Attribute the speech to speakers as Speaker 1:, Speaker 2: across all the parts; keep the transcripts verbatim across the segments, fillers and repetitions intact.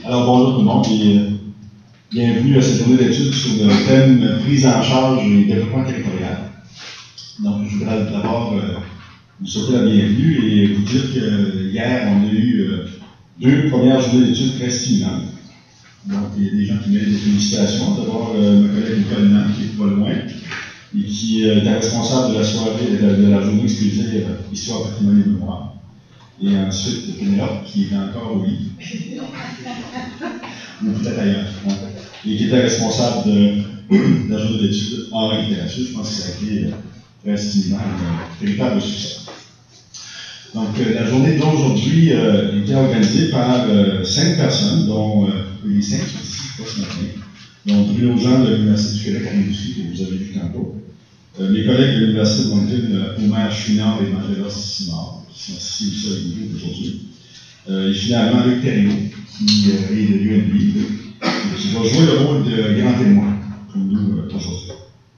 Speaker 1: Alors bonjour tout le monde et euh, bienvenue à cette journée d'études sur le thème prise en charge et développement territorial. Donc je voudrais d'abord euh, vous souhaiter la bienvenue et vous dire que hier on a eu euh, deux premières journées d'études très stimulantes. Donc il y a des gens qui méritent des félicitations. D'abord euh, ma collègue Nicole Nan, qui est pas loin et qui euh, était responsable de la soirée de la, de la journée exclusée euh, Histoire, patrimoine et mémoire. Et ensuite, Pénélope, qui était encore au lit, ou peut-être ailleurs, hein, et qui était responsable de, de la journée d'études en littérature. Je pense que ça a été euh, très stimulant, un véritable succès. Donc, euh, la journée d'aujourd'hui euh, était organisée par euh, cinq personnes, dont euh, les cinq sont ici, pas ce matin, dont Bruno Jean de l'Université du Québec à Rimouski, que vous avez vu tantôt. Euh, mes collègues de l'Université de Moncton, euh, Omer Chouinard et Angela Simard, qui sont ici aussi avec nous aujourd'hui. Euh, et finalement, Luc Thériault, qui euh, est de l'U N B, qui va jouer le rôle de grand témoin pour nous euh, aujourd'hui.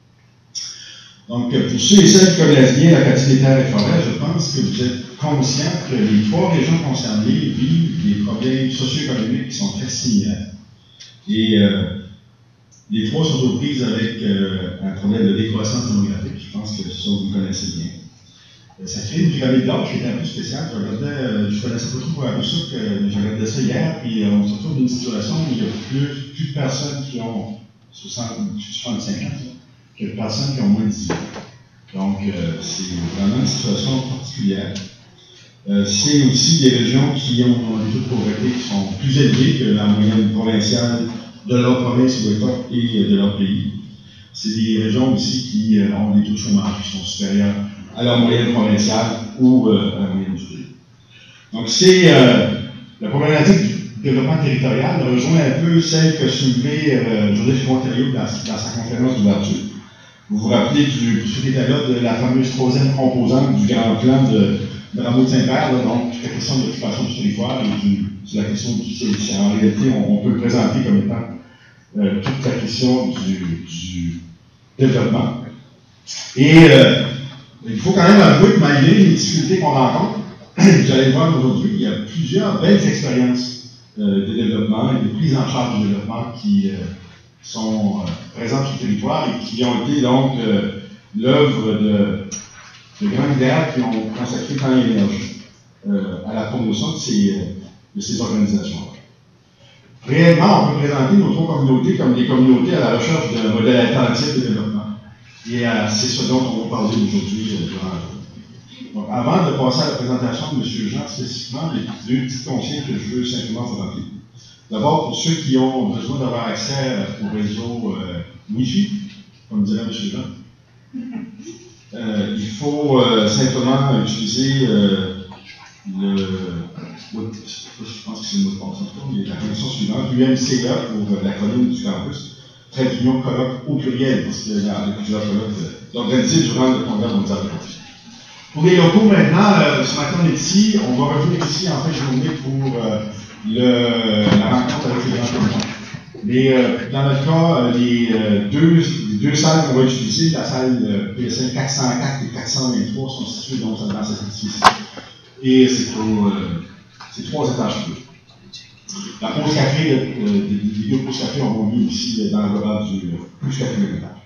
Speaker 1: Donc, pour ceux et celles qui connaissent bien l'Acadie des terres et forêts, je pense que vous êtes conscients que les trois régions concernées vivent des problèmes socio-économiques qui sont très similaires. Et euh, les trois sont aux prises avec euh, un problème de décroissance démographique. Je pense que ça, vous connaissez bien. Euh, ça crée une pyramide d'âge qui était un peu spéciale. Je regardais, euh, je ne connaissais pas trop pour la ça, que j'ai regardé ça hier, puis euh, on se retrouve dans une situation où il y a plus, plus de personnes qui ont soixante-cinq ans que de personnes qui ont moins de dix ans. Donc, euh, c'est vraiment une situation particulière. Euh, c'est aussi des régions qui ont des taux de pauvreté qui sont plus élevés que la moyenne provinciale de leur province ou État et de leur pays. C'est des régions aussi qui euh, ont des taux de chômage qui sont supérieurs à leur moyenne provinciale ou euh, à la moyenne du pays. Donc, c'est euh, la problématique du développement territorial rejoint un peu celle que soulevait euh, Joseph Montario dans, dans sa conférence d'ouverture. Vous vous rappelez du, pour ceux qui étaient là, de la fameuse troisième composante du grand plan de, de Rameau de Saint-Père, donc la question de l'occupation du territoire et du, c'est la question du c'est, en réalité, on, on peut le présenter comme étant euh, toute la question du, du développement. Et euh, il faut quand même avouer que malgré les difficultés qu'on rencontre, vous allez le voir aujourd'hui, il y a plusieurs belles expériences euh, de développement et de prise en charge du développement qui euh, sont euh, présentes sur le territoire et qui ont été donc euh, l'œuvre de, de grands leaders qui ont consacré tant d'énergie euh, à la promotion de ces, euh, de ces organisations-là. Réellement, on peut présenter nos trois communautés comme des communautés à la recherche d'un modèle alternatif de développement. Et euh, c'est ce dont on va parler aujourd'hui euh, durant la journée. Donc, avant de passer à la présentation de M. Jean spécifiquement, il y a deux petites consignes que je veux simplement vous rappeler. D'abord, pour ceux qui ont besoin d'avoir accès au réseau euh, Wi-Fi, comme dirait M. Jean, euh, il faut euh, simplement utiliser euh, le. Je pense que c'est le mot de passe, mais la connexion suivante, U M C A pour la colonne du campus, trait d'union colloque au pluriel, parce qu'il y a plusieurs colloques d'organiser durant le congrès mondial de l'Antiquité. Pour les locaux, maintenant, euh, ce matin, on est ici, on va revenir ici en fin de journée pour euh, le, la rencontre avec les grands témoins. Mais euh, dans notre cas, les, euh, deux, les deux salles qu'on va utiliser, la salle euh, P S L quatre cent quatre et quatre cent vingt-trois, sont situées donc dans cette édition ici. Et c'est pour euh, c'est trois étages plus. La pause café, euh, les deux pauses café ont mis ici dans le global du plus quatrième étage.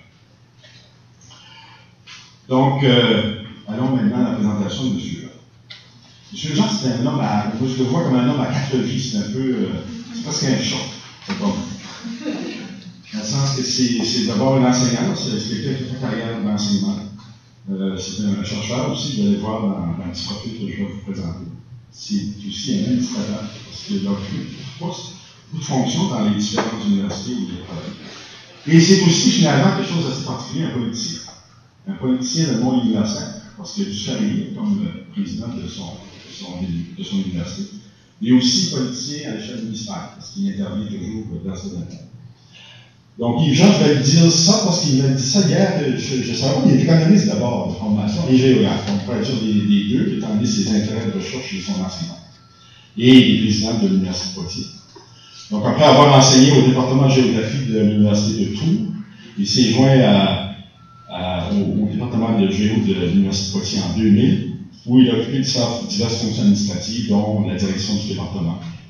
Speaker 1: Donc, euh, allons maintenant à la présentation de M. Jean. M. Jean, c'est un homme à. Moi, je le vois comme un homme à quatre vies, c'est un peu. Euh, c'est presque un choc. C'est pas bon. Dans le sens que c'est, c'est d'abord un enseignant, c'est quelqu'un qui fait carrière d'enseignement. Euh, c'est un chercheur aussi, vous allez voir dans, dans le petit profil que je vais vous présenter. C'est aussi un administrateur, parce qu'il a occupé beaucoup de fonctions dans les différentes universités où il travaille. Et c'est aussi finalement quelque chose d'assez particulier, un politicien. Un politicien de mon universitaire, parce qu'il a dû charrier comme le président de son, de son, de son université, mais aussi politicien à l'échelle municipale, parce qu'il intervient toujours dans ce domaine. Donc, Yves Jean, je vais lui dire ça parce qu'il m'a dit ça hier. Je, je savais pas qu'il est économiste d'abord de formation et géographe. Donc, on pourrait dire des, des deux, étant donné ses intérêts de recherche et son enseignement. Et il est président de l'Université de Poitiers. Donc, après avoir enseigné au département de géographie de l'Université de Tours, il s'est joint à, à, au, au département de géo de l'Université de Poitiers en deux mille, où il a occupé diverses fonctions administratives, dont la direction du département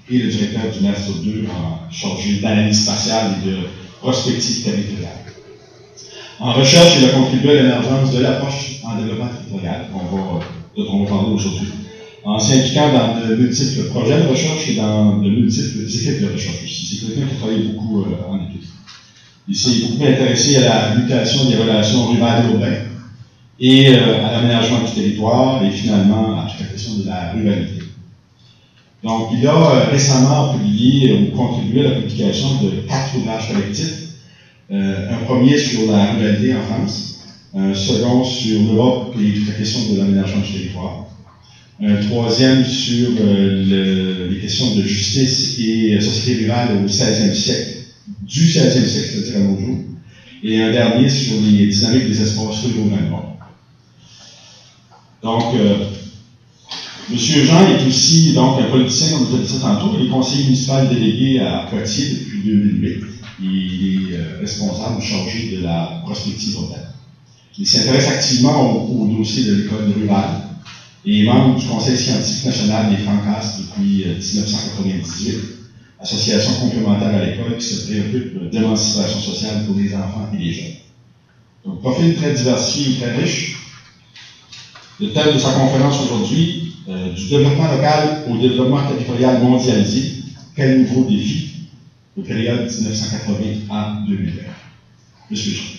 Speaker 1: et le directeur du Master deux en chargé d'analyse spatiale et de prospective territoriale. En recherche, il a contribué à l'émergence de l'approche en développement territorial, qu'on va, dont on va parler aujourd'hui, en s'impliquant dans de multiples projets de recherche et dans de multiples équipes de recherche aussi. C'est quelqu'un qui travaille beaucoup euh, en équipe. Il s'est beaucoup intéressé à la mutation des relations rurales et urbaines et euh, à l'aménagement du territoire et finalement à la question de la ruralité. Donc, il a euh, récemment publié ou contribué à la publication de quatre ouvrages collectifs. Euh, un premier sur la ruralité en France, un second sur l'Europe et la question de l'aménagement du territoire, un troisième sur euh, le, les questions de justice et euh, société rurale au seizième siècle, du seizième siècle, c'est-à-dire à nos jours, et un dernier sur les dynamiques des espaces ruraux dans le monde. Donc, euh, M. Jean est aussi donc, un politicien, comme je le disais tantôt, il est conseiller municipal délégué à Poitiers depuis deux mille huit. Il est euh, responsable chargé de la prospective urbaine. Il s'intéresse activement au, au dossier de l'école rurale et est membre du Conseil scientifique national des Francas depuis euh, mille neuf cent quatre-vingt-dix-huit, association complémentaire à l'école qui se préoccupe d'émancipation sociale pour les enfants et les jeunes. Donc, profil très diversifié et très riche. Le thème de sa conférence aujourd'hui, euh, du développement local au développement territorial mondialisé, quel nouveau défi? De période mille neuf cent quatre-vingts à deux mille vingt. Monsieur Jean.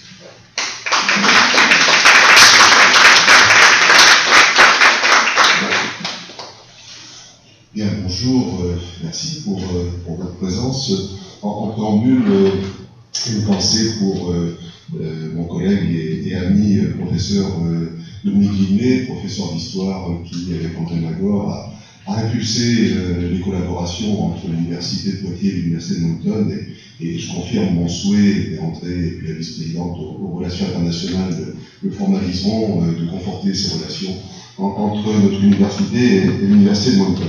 Speaker 2: Bien, bonjour, euh, merci pour, euh, pour votre présence. En, en préambule, euh, une pensée pour euh, euh, mon collègue et, et ami euh, professeur euh, Dominique Guillemet, professeur d'histoire euh, qui, avec André Magor, a a impulsé euh, les collaborations entre l'Université de Poitiers et l'Université de Moncton, et, et je confirme mon souhait, et André et puis la vice-présidente aux, aux relations internationales le, le formaliseront, euh, de conforter ces relations en, entre notre université et, et l'Université de Moncton.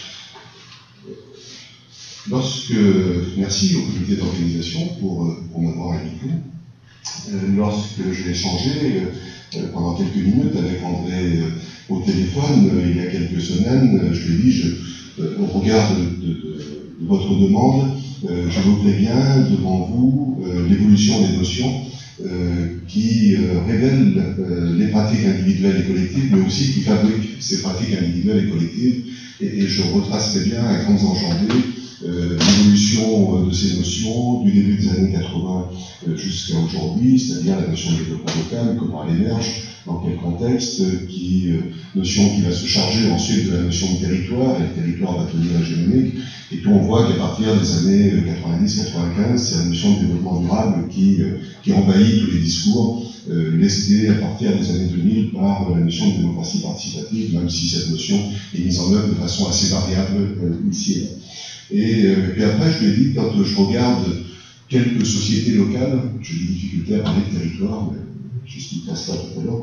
Speaker 2: Lorsque, merci au comité d'organisation pour, pour m'avoir invité. Euh, lorsque j'ai échangé euh, pendant quelques minutes avec André euh, au téléphone, euh, il y a quelques semaines, euh, je lui ai dit, je, euh, au regard de, de, de, de votre demande, euh, je vous préviens devant vous euh, l'évolution des notions euh, qui euh, révèlent euh, les pratiques individuelles et collectives, mais aussi qui fabriquent ces pratiques individuelles et collectives. Et, et je retracerai bien à grandes enjambées Euh, l'évolution euh, de ces notions du début des années quatre-vingts euh, jusqu'à aujourd'hui, c'est-à-dire la notion de développement local, comment elle émerge, dans quel contexte, euh, qui, euh, notion qui va se charger ensuite de la notion de territoire, et le territoire va tenir hégémonique, et puis on voit qu'à partir des années quatre-vingt-dix quatre-vingt-quinze, c'est la notion de développement durable qui, euh, qui envahit tous les discours, euh, lestés à partir des années deux mille par euh, la notion de démocratie participative, même si cette notion est mise en œuvre de façon assez variable euh, ici et là. Et, euh, et puis après, je lui ai dit, quand euh, je regarde quelques sociétés locales, j'ai des difficultés à parler de territoire, mais j'expliquerai ça tout à l'heure.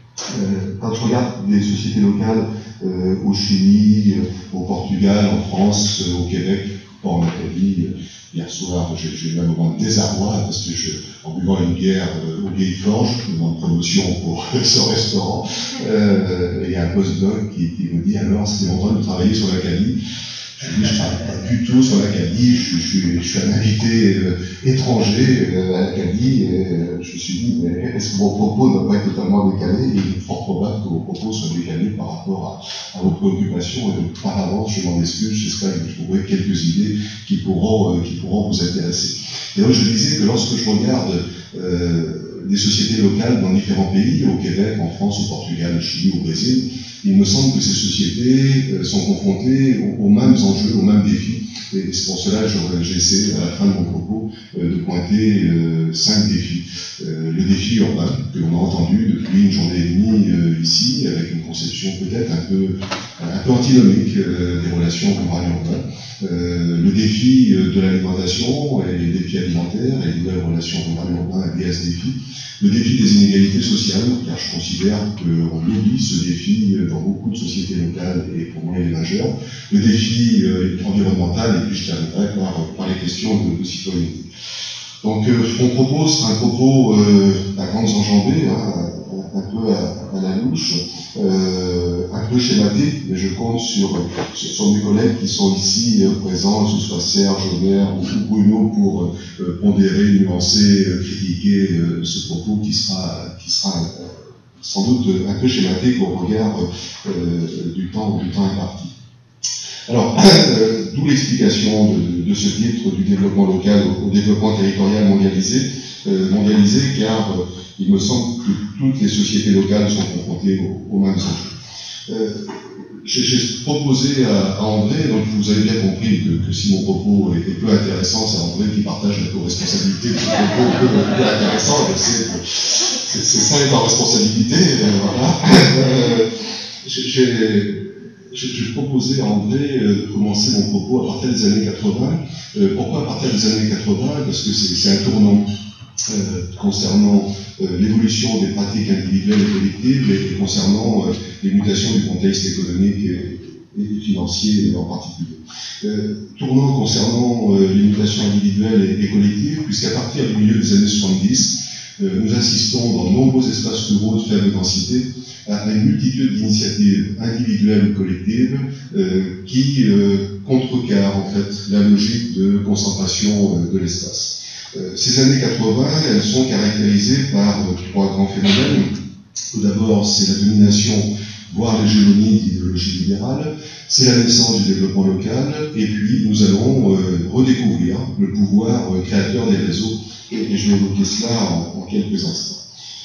Speaker 2: Euh, quand je regarde des sociétés locales euh, au Chili, euh, au Portugal, en France, euh, au Québec, pas en Italie, euh, hier soir, j'ai eu un moment de désarroi parce que je, en buvant une bière euh, au Vieilles Forges, je demande promotion pour ce restaurant, euh, et il y a un postdoc qui, qui me dit alors, c'était en train de travailler sur l'Acadie. Je ne travaille pas du tout sur l'Acadie, je, je, je suis un invité euh, étranger euh, à l'Acadie, et euh, je me suis dit, mais est-ce que vos propos ne doivent pas être totalement décalés? Il est fort probable que vos propos soient décalés par rapport à, à vos préoccupations, et donc par avance, je m'en excuse, j'espère que vous trouverez quelques idées qui pourront, euh, qui pourront vous intéresser. Et donc je disais que lorsque je regarde euh, des sociétés locales dans différents pays, au Québec, en France, au Portugal, au Chili, au Brésil, il me semble que ces sociétés euh, sont confrontées aux, aux mêmes enjeux, aux mêmes défis. Et c'est pour cela que j'ai essayé, à la fin de mon propos, euh, de pointer euh, cinq défis. Euh, le défi urbain, que l'on a entendu depuis une journée et demie euh, ici, avec une conception peut-être un peu, un peu antinomique euh, des relations rurales-urbaines. Euh, le défi euh, de l'alimentation et les défis alimentaires et les nouvelles relations rurales-urbaines liées à ce défi. Le défi des inégalités sociales, car je considère qu'on oublie ce défi dans beaucoup de sociétés locales et pour moi il est majeur. Le défi euh, environnemental, et puis je terminerai par, par les questions de, de citoyenneté. Donc euh, mon propos sera un propos euh, à grandes enjambées, hein, un peu à, à la louche, euh, un peu schématé, mais je compte sur, sur, sur mes collègues qui sont ici euh, présents, que ce soit Serge, Aubert ou Bruno, pour euh, pondérer, nuancer, euh, critiquer euh, ce propos qui sera, qui sera euh, sans doute un peu schématé au regard euh, du temps, du temps imparti. Alors, euh, d'où l'explication de, de ce titre du développement local au, au développement territorial mondialisé, euh, mondialisé car euh, il me semble que toutes les sociétés locales sont confrontées aux, aux mêmes enjeux. Euh, J'ai proposé à, à André, donc vous avez bien compris que, que si mon propos est, est peu intéressant, c'est André qui partage la co-responsabilité de ce propos peu, peu intéressant, c'est ça est en responsabilité, euh, voilà. Euh, J'ai J'ai proposé à André de commencer mon propos à partir des années quatre-vingts. Euh, pourquoi à partir des années quatre-vingts? Parce que c'est un tournant euh, concernant euh, l'évolution des pratiques individuelles et collectives et, et concernant euh, les mutations du contexte économique et, et financier en particulier. Euh, tournant concernant euh, les mutations individuelles et, et collectives, puisqu'à partir du milieu des années soixante-dix, euh, nous assistons dans de nombreux espaces ruraux de faible densité à une multitude d'initiatives individuelles ou collectives euh, qui euh, contrecarrent en fait la logique de concentration euh, de l'espace. Euh, ces années quatre-vingts, elles sont caractérisées par euh, trois grands phénomènes. Tout d'abord, c'est la domination, voire l'hégémonie d'idéologie libérale, c'est la naissance du développement local, et puis nous allons euh, redécouvrir le pouvoir euh, créateur des réseaux, et, et je vais évoquer cela en, en quelques instants.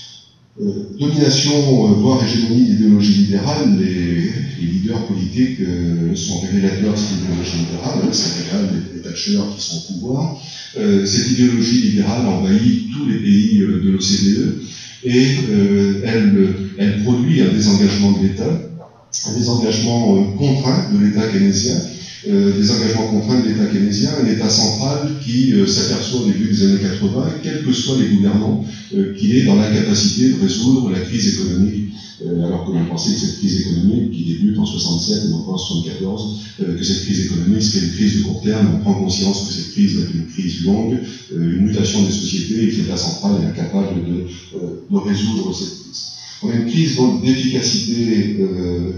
Speaker 2: Euh, domination, euh, voire hégémonie d'idéologie libérale, les, les leaders politiques euh, sont révélateurs de cette idéologie libérale, c'est régal les, les Thatcher qui sont au pouvoir. Euh, cette idéologie libérale envahit tous les pays euh, de l'O C D E et euh, elle, elle produit un désengagement de l'État, un désengagement euh, contraint de l'État keynésien, euh, des engagements contraints de l'État keynésien, un État central qui euh, s'aperçoit au début des années quatre-vingts, quels que soient les gouvernants, euh, qu'il est dans l'incapacité de résoudre la crise économique, euh, alors que l'on pensait que cette crise économique qui débute en soixante-sept et non pas en soixante-quatorze, euh, que cette crise économique serait une crise de court terme. On prend conscience que cette crise va être une crise longue, euh, une mutation des sociétés et que l'État central est incapable de, euh, de résoudre cette crise. On a une crise donc d'efficacité euh,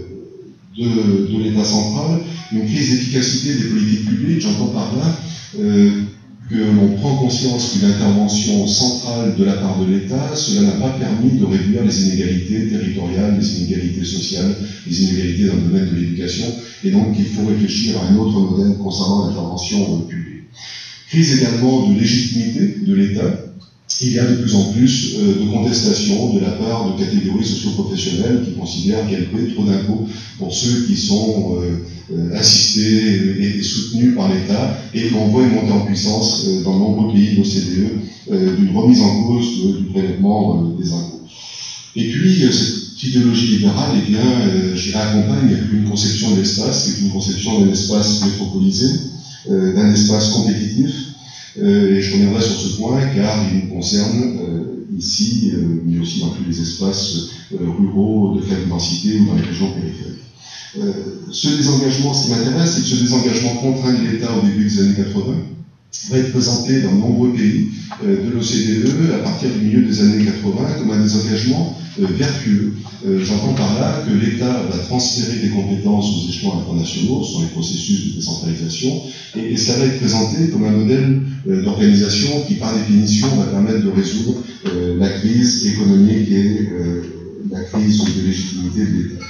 Speaker 2: de, de l'État central, une crise d'efficacité des politiques publiques, j'entends par là euh, que l'on prend conscience qu'une intervention centrale de la part de l'État, cela n'a pas permis de réduire les inégalités territoriales, les inégalités sociales, les inégalités dans le domaine de l'éducation, et donc il faut réfléchir à un autre modèle concernant l'intervention publique. Crise également de légitimité de l'État. Il y a de plus en plus euh, de contestations de la part de catégories socio-professionnelles qui considèrent qu'elles paient trop d'impôts pour ceux qui sont euh, euh, assistés et, et soutenus par l'État, et l'on voit une montée en puissance euh, dans de nombreux pays de l'O C D E euh, d'une remise en cause euh, du prélèvement euh, des impôts. Et puis, euh, cette idéologie libérale, eh bien, euh, je accompagne une conception de l'espace, qui est une conception d'un espace métropolisé, euh, d'un espace compétitif. Euh, et je reviendrai sur ce point car il nous concerne euh, ici, euh, mais aussi dans tous les espaces euh, ruraux de faible densité ou dans les régions périphériques. Euh, ce désengagement, ce qui m'intéresse, c'est que ce désengagement contraint de l'État au début des années quatre-vingts va être présenté dans de nombreux pays euh, de l'O C D E à partir du milieu des années quatre-vingts comme un désengagement euh, vertueux. Euh, J'entends par là que l'État va transférer des compétences aux échelons internationaux sur les processus de décentralisation, et, et cela va être présenté comme un modèle euh, d'organisation qui, par définition, va permettre de résoudre euh, la crise économique et euh, la crise de légitimité de l'État.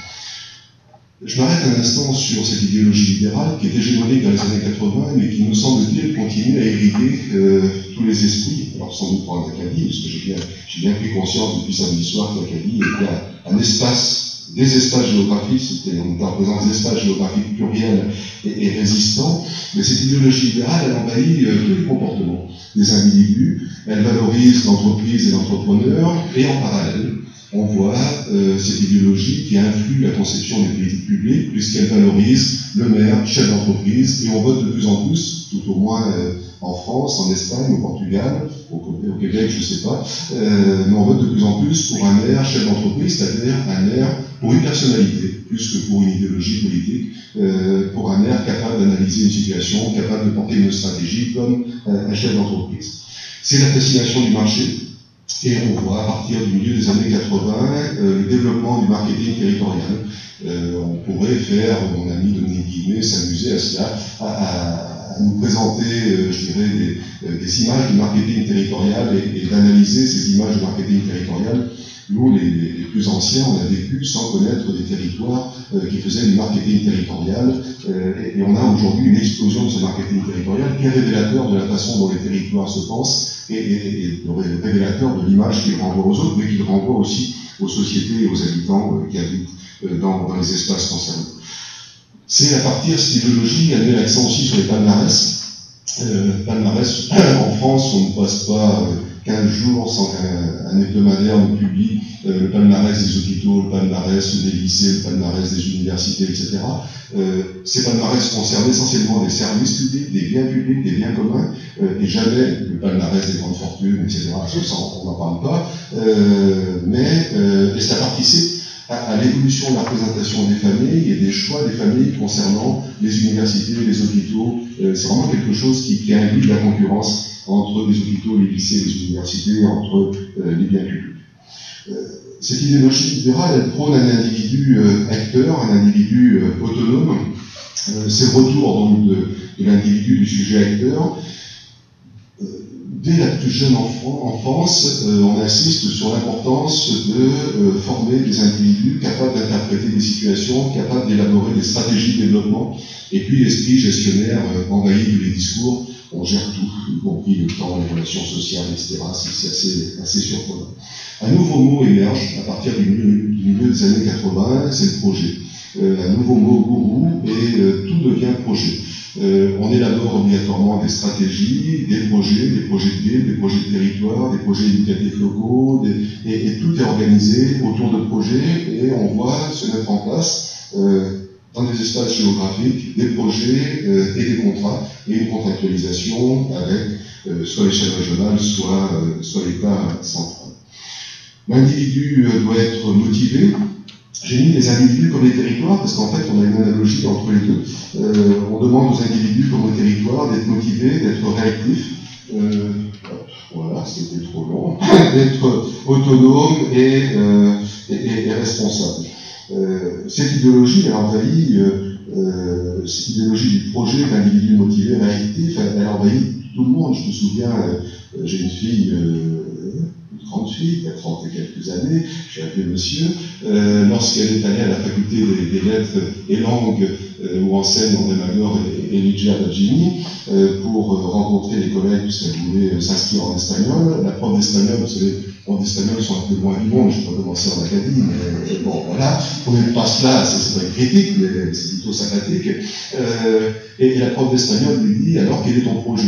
Speaker 2: Je m'arrête un instant sur cette idéologie libérale qui est hégémonique dans les années quatre-vingts, mais qui, nous semble-t-il, continue à irriguer euh, tous les esprits. Alors, sans doute pour un Acadie, parce que j'ai bien, j'ai bien pris conscience depuis samedi soir qu'Acadie était un, un espace, des espaces géographiques, c'était, on était en présence des espaces géographiques pluriels et, et résistants, mais cette idéologie libérale, elle envahit euh, tous les comportements des individus, elle valorise l'entreprise et l'entrepreneur, et en parallèle, on voit euh, cette idéologie qui influe la conception des politiques publiques, puisqu'elle valorise le maire, chef d'entreprise, et on vote de plus en plus, tout au moins euh, en France, en Espagne, au Portugal, au, au Québec, je ne sais pas, euh, mais on vote de plus en plus pour un maire, chef d'entreprise, c'est-à-dire un maire pour une personnalité, plus que pour une idéologie politique, euh, pour un maire capable d'analyser une situation, capable de porter une stratégie comme euh, un chef d'entreprise. C'est la fascination du marché. Et on voit à partir du milieu des années quatre-vingts euh, le développement du marketing territorial. Euh, on pourrait faire, mon ami Dominique Guillemet, s'amuser à cela, à, à, à nous présenter, euh, je dirais, des, euh, des images du marketing territorial et, et d'analyser ces images de marketing territorial. Nous, les, les, les plus anciens, on a vécu sans connaître des territoires euh, qui faisaient du marketing territorial. Euh, et, et on a aujourd'hui une explosion de ce marketing territorial qui est révélateur de la façon dont les territoires se pensent et, et, et révélateur de l'image qu'ils renvoient aux autres, mais qu'ils renvoient aussi aux sociétés et aux habitants euh, qui habitent euh, dans, dans les espaces concernés. C'est à partir de cette idéologie, elle met l'accent aussi sur les palmarès. Euh, palmarès, en France, on ne passe pas euh, quinze jours sans qu'un un hebdomadaire ne publie euh, le palmarès des hôpitaux, le palmarès des lycées, le palmarès des universités, et cetera. Euh, ces palmarès concernent essentiellement des services publics, des biens publics, des biens communs, euh, et jamais le palmarès des grandes fortunes, et cetera. Ça, on n'en parle pas, euh, mais euh, et ça participait à, à l'évolution de la représentation des familles et des choix des familles concernant les universités, les hôpitaux. Euh, c'est vraiment quelque chose qui, qui induit de la concurrence entre les hôpitaux, les lycées, les universités, entre euh, les biens publics. Euh, cette idéologie libérale, elle prône un individu euh, acteur, un individu euh, autonome. Euh, c'est le retour donc, de, de l'individu, du sujet acteur. Euh, dès la plus jeune enfant, enfance, euh, on insiste sur l'importance de euh, former des individus capables d'interpréter des situations, capables d'élaborer des stratégies de développement, et puis l'esprit gestionnaire euh, envahit tous les discours. On gère tout, y compris le temps, les relations sociales, et cetera. C'est assez, assez surprenant. Un nouveau mot émerge à partir du milieu, du milieu des années quatre-vingts, c'est le projet. Euh, un nouveau mot gourou, et euh, tout devient projet. Euh, on élabore obligatoirement des stratégies, des projets, des projets de ville, des projets de territoire, des projets éducatifs locaux, des, et, et tout est organisé autour de projets, et on voit se mettre en place euh, dans des espaces géographiques, des projets euh, et des contrats, et une contractualisation avec euh, soit l'échelle régionale, soit, euh, soit l'État central. L'individu euh, doit être motivé. J'ai mis les individus comme les territoires, parce qu'en fait, on a une analogie entre les deux. Euh, on demande aux individus comme aux territoires d'être motivés, d'être réactifs. Euh, voilà, c'était trop long. D'être autonomes et, euh, et, et, et responsables. Euh, cette idéologie, elle envahit, euh, euh, cette idéologie du projet d'individu motivé, réactif, elle, elle envahit tout le monde. Je me souviens, euh, j'ai une fille, euh, une grande fille, qui a trente et quelques années, je l'ai appelée monsieur, euh, lorsqu'elle est allée à la faculté des, des lettres et langues, euh, où enseigne André Magor et, et Ligia Baggini, euh, pour euh, rencontrer les collègues, puisqu'elle voulait euh, s'inscrire en espagnol. La prof d'espagnol, vous savez, en espagnol, ils sont un peu loin du monde, je ne vais pas commencer en Acadie, mais bon, voilà, on ne passe là, c'est pas une critique, mais c'est plutôt sympathique. Euh, et, et la prof d'espagnol lui dit, alors quel est ton projet?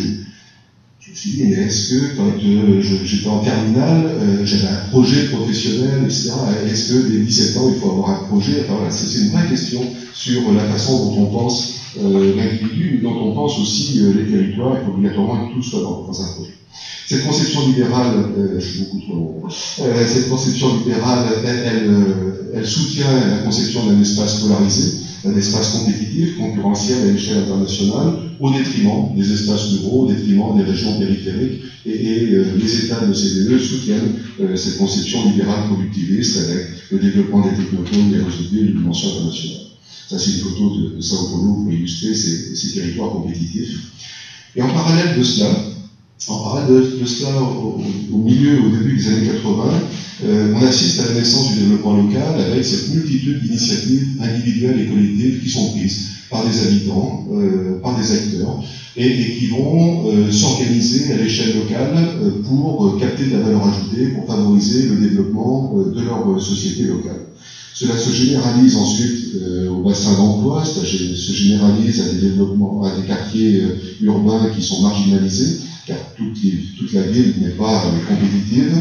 Speaker 2: Je me suis dit, mais est-ce que quand euh, j'étais en terminale, euh, j'avais un projet professionnel, et cetera. Est-ce que dès dix-sept ans, il faut avoir un projet? Enfin, voilà, c'est une vraie question sur la façon dont on pense euh, l'individu, mais dont on pense aussi euh, les territoires, il faut obligatoirement que tout soit dans, dans un projet. Cette conception libérale, euh, je suis beaucoup trop long, euh, cette conception libérale, elle, elle, euh, elle soutient la conception d'un espace polarisé, d'un espace compétitif, concurrentiel à l'échelle internationale, au détriment des espaces ruraux, au détriment des régions périphériques, et, et euh, les États de l'O C D E soutiennent euh, cette conception libérale productiviste avec le développement des technopoles, des réseaux de de dimension internationale. Ça, c'est une photo de, de Sao Paulo pour illustrer ces, ces territoires compétitifs. Et en parallèle de cela, en parallèle de, de cela, au, au milieu, au début des années quatre-vingts, euh, on assiste à la naissance du développement local avec cette multitude d'initiatives individuelles et collectives qui sont prises par des habitants, euh, par des acteurs, et, et qui vont euh, s'organiser à l'échelle locale euh, pour euh, capter de la valeur ajoutée, pour favoriser le développement euh, de leur euh, société locale. Cela se généralise ensuite euh, au bassin d'emploi, ça se généralise à des développements, à des quartiers euh, urbains qui sont marginalisés, car toute, les, toute la ville n'est pas euh, compétitive,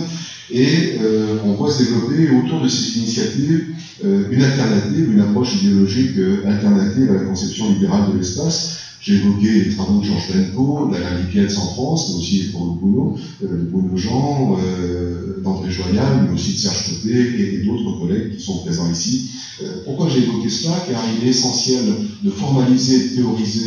Speaker 2: et euh, on voit se développer autour de ces initiatives euh, une alternative, une approche idéologique euh, alternative à la conception libérale de l'espace. J'ai évoqué les travaux de Georges Benko, d'Alain Lipietz en France, mais aussi pour le Bruno, euh, de Bruno Jean, euh, d'André Joyal, mais aussi de Serge Côté et, et d'autres collègues qui sont présents ici. Euh, pourquoi j'ai évoqué cela? Car il est essentiel de formaliser et de théoriser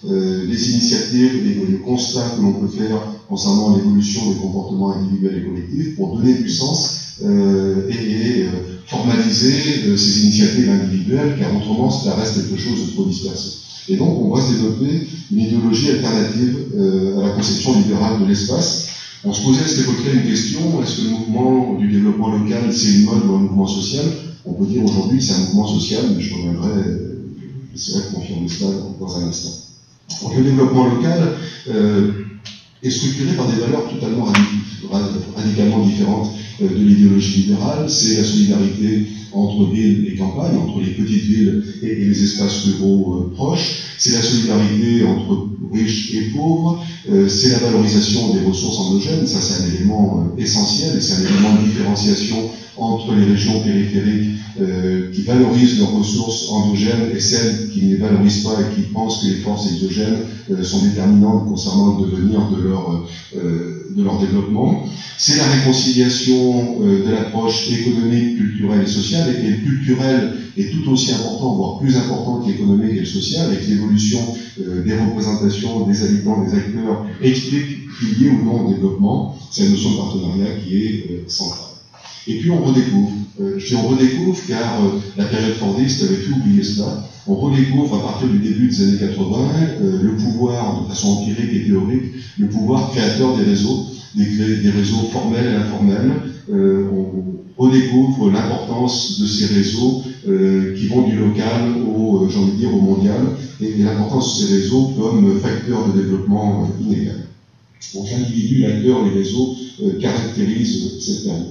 Speaker 2: euh, les initiatives et le constat que l'on peut faire concernant l'évolution des comportements individuels et collectifs pour donner du sens euh, et, et euh, formaliser euh, ces initiatives individuelles, car autrement cela reste quelque chose de trop dispersé. Et donc on va se développer une idéologie alternative euh, à la conception libérale de l'espace. On se posait à cette époque-là une question, est-ce que le mouvement du développement local c'est une mode ou un mouvement social? On peut dire aujourd'hui que c'est un mouvement social, mais je reviendrai, j'essaierai de confirmer cela dans un instant. Donc le développement local euh, est structuré par des valeurs totalement radicalement différentes euh, de l'idéologie libérale. C'est la solidarité entre villes et campagnes, entre les petites villes et, et les espaces ruraux euh, proches. C'est la solidarité entre riches et pauvres. Euh, c'est la valorisation des ressources endogènes. Ça, c'est un élément euh, essentiel et c'est un élément de différenciation entre les régions périphériques euh, qui valorisent leurs ressources endogènes et celles qui ne les valorisent pas et qui pensent que les forces exogènes euh, sont déterminantes concernant le devenir de leur, euh, de leur développement. C'est la réconciliation euh, de l'approche économique, culturelle et sociale, et, et le culturel est tout aussi important, voire plus important que l'économique et le social, et que l'évolution euh, des représentations des habitants, des acteurs, explique qu'il y ait ou non au développement. C'est la notion de partenariat qui est euh, centrale. Et puis on redécouvre, euh, je dis on redécouvre car euh, la période fordiste avait fait oublier cela, on redécouvre à partir du début des années quatre-vingts euh, le pouvoir, de façon empirique et théorique, le pouvoir créateur des réseaux, des, des réseaux formels et informels. Euh, on redécouvre l'importance de ces réseaux euh, qui vont du local au, euh, j'ai envie de dire, au mondial, et, et l'importance de ces réseaux comme facteur de développement euh, inégal. Donc l'individu, l'acteur, les réseaux euh, caractérisent cette période.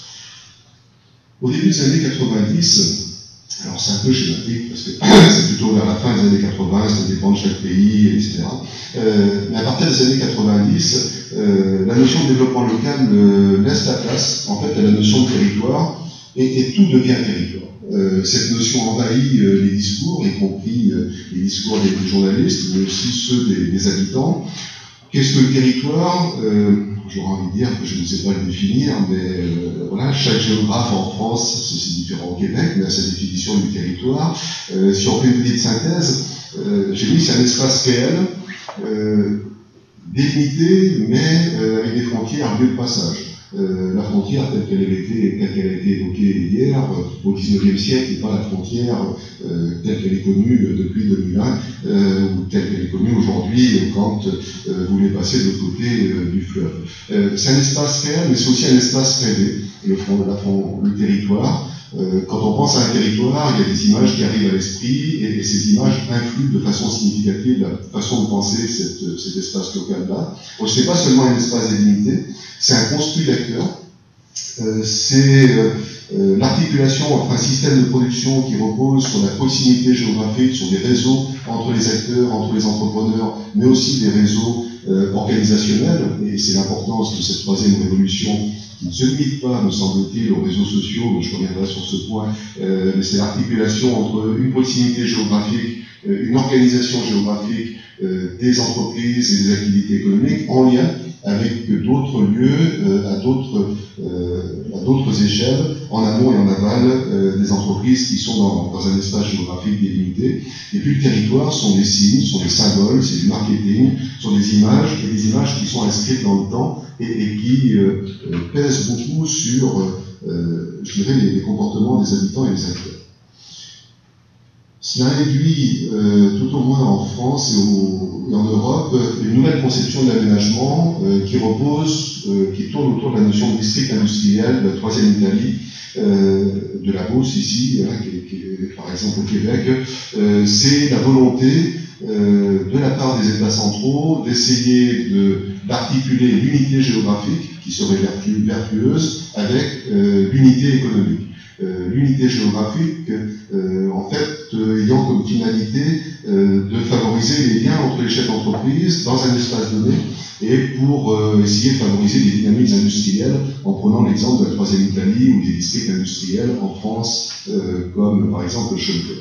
Speaker 2: Au début des années quatre-vingt-dix, alors c'est un peu schématique parce que c'est plutôt vers la fin des années quatre-vingts, ça dépend de chaque pays, et cetera. Euh, mais à partir des années quatre-vingt-dix, euh, la notion de développement local euh, laisse la place en fait à la notion de territoire et, et tout devient territoire. Euh, cette notion envahit euh, les discours, y compris euh, les discours des, des journalistes, mais aussi ceux des, des habitants. Qu'est-ce que le territoire? euh, J'aurais envie de dire que je ne sais pas le définir, mais euh, voilà, chaque géographe en France, ceci différent au Québec, mais à sa définition du territoire. Euh, si on fait une petite synthèse, euh, j'ai dit que c'est un espace réel, euh, délimité, mais euh, avec des frontières lieu de passage. Euh, la frontière telle qu'elle a été, telle qu'elle a été évoquée hier, euh, au dix-neuvième siècle, n'est pas la frontière euh, telle qu'elle est connue euh, depuis deux mille un, euh, ou telle qu'elle est connue aujourd'hui euh, quand euh, vous voulez passer de l'autre côté euh, du fleuve. Euh, c'est un espace réel, mais c'est aussi un espace rêvé, le, front, la front, le territoire. Euh, quand on pense à un territoire, il y a des images qui arrivent à l'esprit, et, et ces images influent de façon significative la façon de penser cette, cet espace local-là. Donc ce n'est pas seulement un espace délimité, c'est un construit d'acteurs, euh, c'est euh, euh, l'articulation entre un système de production qui repose sur la proximité géographique, sur des réseaux entre les acteurs, entre les entrepreneurs, mais aussi des réseaux euh, organisationnels, et c'est l'importance de cette troisième révolution qui ne se limite pas, me semble-t-il, aux réseaux sociaux, mais je reviendrai sur ce point, euh, mais c'est l'articulation entre une proximité géographique, euh, une organisation géographique euh, des entreprises et des activités économiques en lien avec d'autres lieux, euh, à d'autres euh, à d'autres échelles, en amont et en aval euh, des entreprises qui sont dans, dans un espace géographique délimité. Et puis le territoire sont des signes, sont des symboles, c'est du marketing, sont des images, et des images qui sont inscrites dans le temps et, et qui euh, euh, pèsent beaucoup sur, euh, je dirais, les, les comportements des habitants et des acteurs. Cela induit, euh, tout au moins en France et, au, et en Europe, une nouvelle conception de l'aménagement euh, qui repose, euh, qui tourne autour de la notion de district industriel de la troisième Italie, euh, de la Beauce ici, hein, qui, qui est, par exemple au Québec. Euh, c'est la volonté euh, de la part des États centraux d'essayer de, d'articuler l'unité géographique, qui serait vertu, vertueuse, avec euh, l'unité économique. Euh, l'unité géographique, euh, en fait, euh, ayant comme finalité euh, de favoriser les liens entre les chefs d'entreprise dans un espace donné et pour euh, essayer de favoriser des dynamiques industrielles en prenant l'exemple de la troisième Italie ou des districts industriels en France, euh, comme par exemple le Schenker.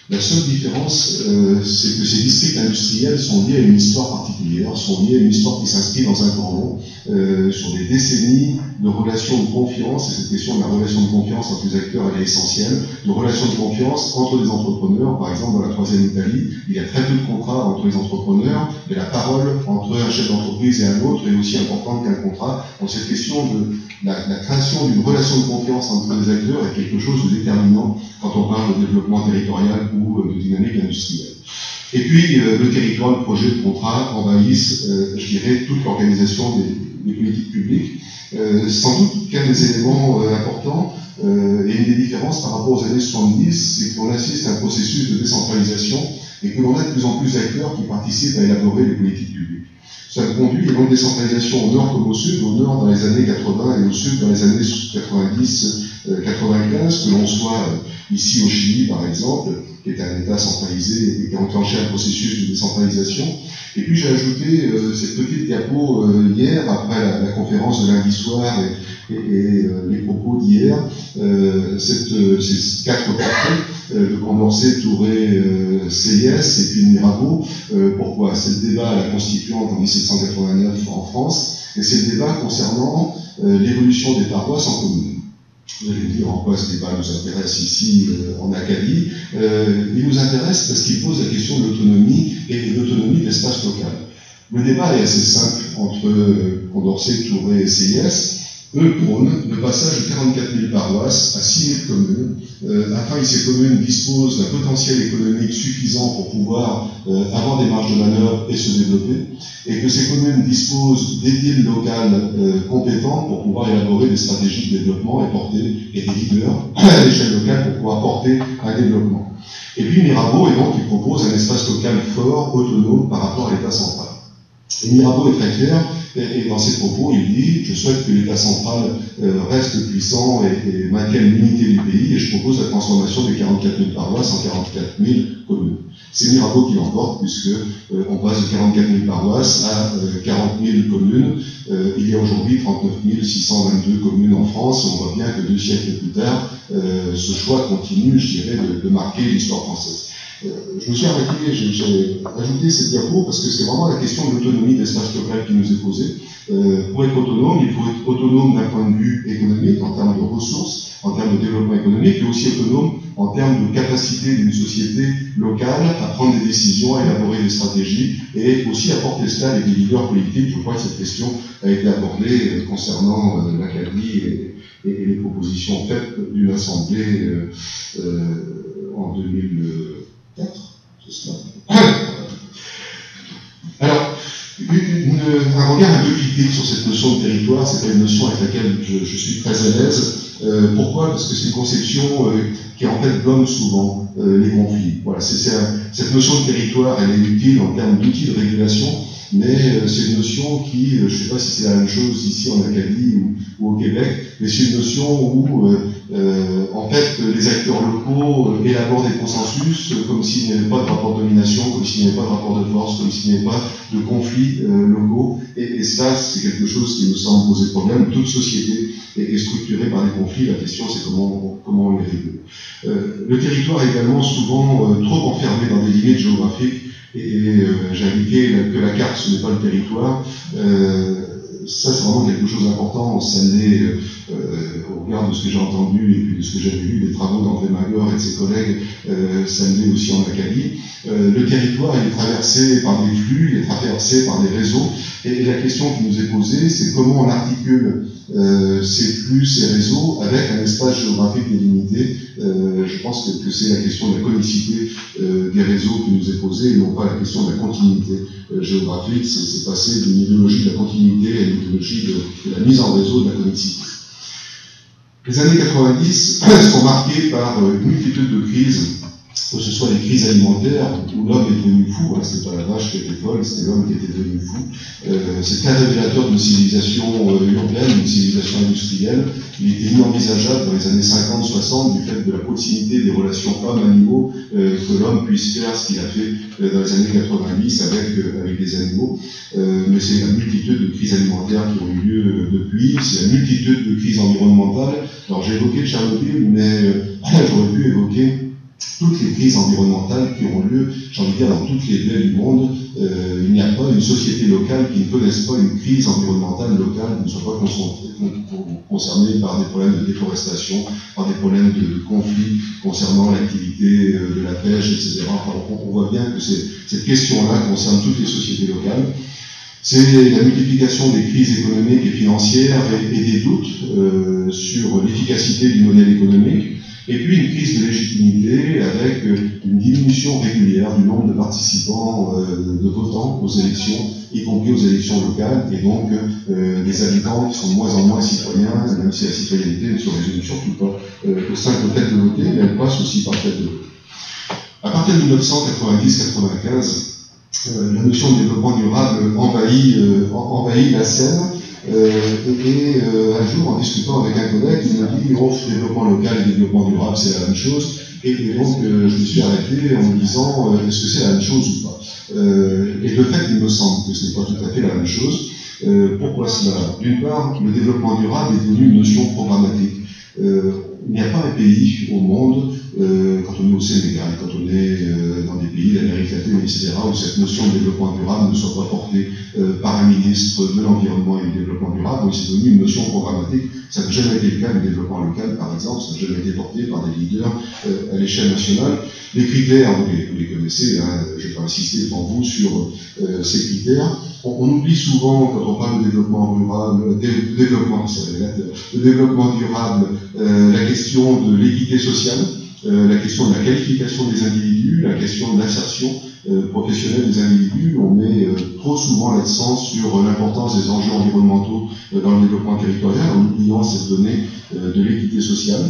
Speaker 2: La seule différence, euh, c'est que ces districts industriels sont liés à une histoire particulière, sont liés à une histoire qui s'inscrit dans un temps long, euh, sur des décennies de relations de confiance, et cette question de la relation de confiance entre les acteurs, elle est essentielle, de relations de confiance entre les entrepreneurs. Par exemple, dans la troisième Italie, il y a très peu de contrats entre les entrepreneurs, mais la parole entre un chef d'entreprise et un autre est aussi importante qu'un contrat. Donc cette question de la, la création d'une relation de confiance entre les acteurs est quelque chose de déterminant quand on parle de développement territorial ou de dynamique industrielle. Et puis, euh, le territoire, le projet de contrat envahissent, euh, je dirais, toute l'organisation des, des politiques publiques. Euh, sans doute qu'un des éléments euh, importants euh, et une des différences par rapport aux années soixante-dix, c'est qu'on assiste à un processus de décentralisation et que l'on a de plus en plus d'acteurs qui participent à élaborer les politiques publiques. Ça conduit à une décentralisation au nord comme au sud, au nord dans les années quatre-vingts et au sud dans les années quatre-vingt-dix quatre-vingt-quinze, que l'on soit ici au Chili par exemple, qui est un État centralisé et qui a enclenché un processus de décentralisation. Et puis j'ai ajouté euh, cette petite diapo euh, hier, après la, la conférence de lundi soir et, et, et euh, les propos d'hier, euh, cette, euh, ces quatre portraits euh, de Condorcet, Touré, euh, Sieyès et puis Mirabeau. Euh, pourquoi? C'est le débat à la Constituante en mille sept cent quatre-vingt-neuf en France, et c'est le débat concernant euh, l'évolution des paroisses en communes. Vous allez me dire en quoi ce débat nous intéresse ici euh, en Acadie. Euh, il nous intéresse parce qu'il pose la question de l'autonomie et de l'autonomie de l'espace local. Le débat est assez simple entre euh, Condorcet, Touré et Sieyès. Eux prônent le passage de quarante-quatre mille paroisses à six mille communes, euh, afin que ces communes disposent d'un potentiel économique suffisant pour pouvoir euh, avoir des marges de manœuvre et se développer, et que ces communes disposent d'édiles locales euh, compétentes pour pouvoir élaborer des stratégies de développement et porter, et des leaders à l'échelle locale pour pouvoir porter un développement. Et puis Mirabeau, et donc, il propose un espace local fort, autonome par rapport à l'État central. Et Mirabeau est très clair, et dans ses propos, il dit « Je souhaite que l'État central euh, reste puissant et, et maintienne l'unité du pays, et je propose la transformation des quarante-quatre mille paroisses en quarante-quatre mille communes. » C'est Mirabeau qui l'emporte, puisque euh, on passe de quarante-quatre mille paroisses à euh, quarante mille communes. Euh, il y a aujourd'hui trente-neuf mille six cent vingt-deux communes en France, et on voit bien que deux siècles plus tard, euh, ce choix continue, je dirais, de, de marquer l'histoire française. Euh, je me suis arrêté, j'ai ajouté cette diapo parce que c'est vraiment la question de l'autonomie de l'espace local qui nous est posée. Euh, pour être autonome, il faut être autonome d'un point de vue économique, en termes de ressources, en termes de développement économique, et aussi autonome en termes de capacité d'une société locale à prendre des décisions, à élaborer des stratégies, et aussi à porter cela avec des leaders politiques. Je crois que cette question a été abordée euh, concernant euh, l'Acadie et, et, et les propositions faites d'une assemblée euh, euh, en deux mille quatre, c'est cela. Alors, une, une, un regard un peu critique sur cette notion de territoire, c'est pas une notion avec laquelle je, je suis très à l'aise. Euh, pourquoi? Parce que c'est une conception euh, qui en fait blâme souvent euh, les conflits. Voilà, c'est, c'est un, cette notion de territoire, elle est utile en termes d'outils de régulation, mais euh, c'est une notion qui, euh, je ne sais pas si c'est la même chose ici en Acadie ou, ou au Québec, mais c'est une notion où euh, euh, en fait les acteurs locaux euh, élaborent des consensus euh, comme s'il n'y avait pas de rapport de domination, comme s'il n'y avait pas de rapport de force, comme s'il n'y avait pas de conflits euh, locaux, et, et ça c'est quelque chose qui nous semble poser problème. Toute société est, est structurée par des conflits, la question c'est comment, comment on les règle. Euh, le territoire est également souvent euh, trop enfermé dans des limites géographiques. Et euh, j'ai indiqué que la carte, ce n'est pas le territoire. Euh, ça, c'est vraiment quelque chose d'important. Ça l'est euh, au regard de ce que j'ai entendu et puis de ce que j'avais lu, des travaux d'André Magor et de ses collègues, euh, ça l'est aussi en Acadie. Euh, le territoire, il est traversé par des flux, il est traversé par des réseaux. Et, et la question qui nous est posée, c'est comment on articule euh, ces flux, ces réseaux, avec un espace géographique délimité. Euh, je pense que, que c'est la question de la conicité euh, des réseaux qui nous est posée, et non pas la question de la continuité euh, géographique. C'est passé d'une idéologie de la continuité à une idéologie de, de la mise en réseau de la conicité. Les années quatre-vingt-dix sont marquées par une multitude de crises, que ce soit les crises alimentaires, où l'homme est devenu fou, hein, c'était pas la vache qui était folle, c'était l'homme qui était devenu fou. Euh, c'est un révélateur d'une civilisation euh, urbaine, d'une civilisation industrielle. Il était inenvisageable dans les années cinquante soixante, du fait de la proximité des relations hommes-animaux, euh, que l'homme puisse faire ce qu'il a fait euh, dans les années quatre-vingt-dix avec, euh, avec des animaux. Euh, mais c'est la multitude de crises alimentaires qui ont eu lieu euh, depuis, c'est la multitude de crises environnementales. Alors j'ai évoqué Tchernobyl, mais euh, j'aurais pu évoquer toutes les crises environnementales qui ont lieu, j'ai envie de dire, dans toutes les villes du monde. Euh, il n'y a pas une société locale qui ne connaisse pas une crise environnementale locale, qui ne soit pas concernée par des problèmes de déforestation, par des problèmes de, de conflits concernant l'activité de la pêche, et cetera. Enfin, on, on voit bien que cette question-là concerne toutes les sociétés locales. C'est la multiplication des crises économiques et financières et, et des doutes euh, sur l'efficacité du modèle économique. Et puis une crise de légitimité avec une diminution régulière du nombre de participants, euh, de votants aux élections, y compris aux élections locales, et donc euh, des habitants qui sont de moins en moins citoyens, même si la citoyenneté ne se résume surtout pas euh, au simple fait de voter, mais elle passe aussi par le fait de voter. À partir de mille neuf cent quatre-vingt-dix quatre-vingt-quinze, euh, la notion de développement durable envahit, euh, envahit la scène. Euh, et, et euh, un jour, en discutant avec un collègue, il m'a dit oh, développement local et développement durable, c'est la même chose. Et, et donc, euh, je me suis arrêté en me disant euh, est-ce que c'est la même chose ou pas euh, Et de fait, il me semble que ce n'est pas tout à fait la même chose. Euh, pourquoi cela? D'une part, le développement durable est devenu une notion programmatique. Euh, il n'y a pas un pays au monde, euh, quand on est au Sénégal, quand on est euh, dans des pays d'Amérique latine, et cetera, où cette notion de développement durable ne soit pas portée euh, par un ministre de l'Environnement et du Développement durable, donc c'est devenu une notion programmatique. Ça n'a jamais été le cas du développement local, par exemple, ça n'a jamais été porté par des leaders euh, à l'échelle nationale. Les critères, vous les, vous les connaissez, hein, je vais pas insister devant vous sur euh, ces critères. On, on oublie souvent, quand on parle de développement rural, de, de développement, de développement durable, euh, la question de l'équité sociale, euh, la question de la qualification des individus, la question de l'insertion euh, professionnelle des individus. On met euh, trop souvent l'accent sur l'importance des enjeux environnementaux euh, dans le développement territorial, en oubliant cette donnée euh, de l'équité sociale.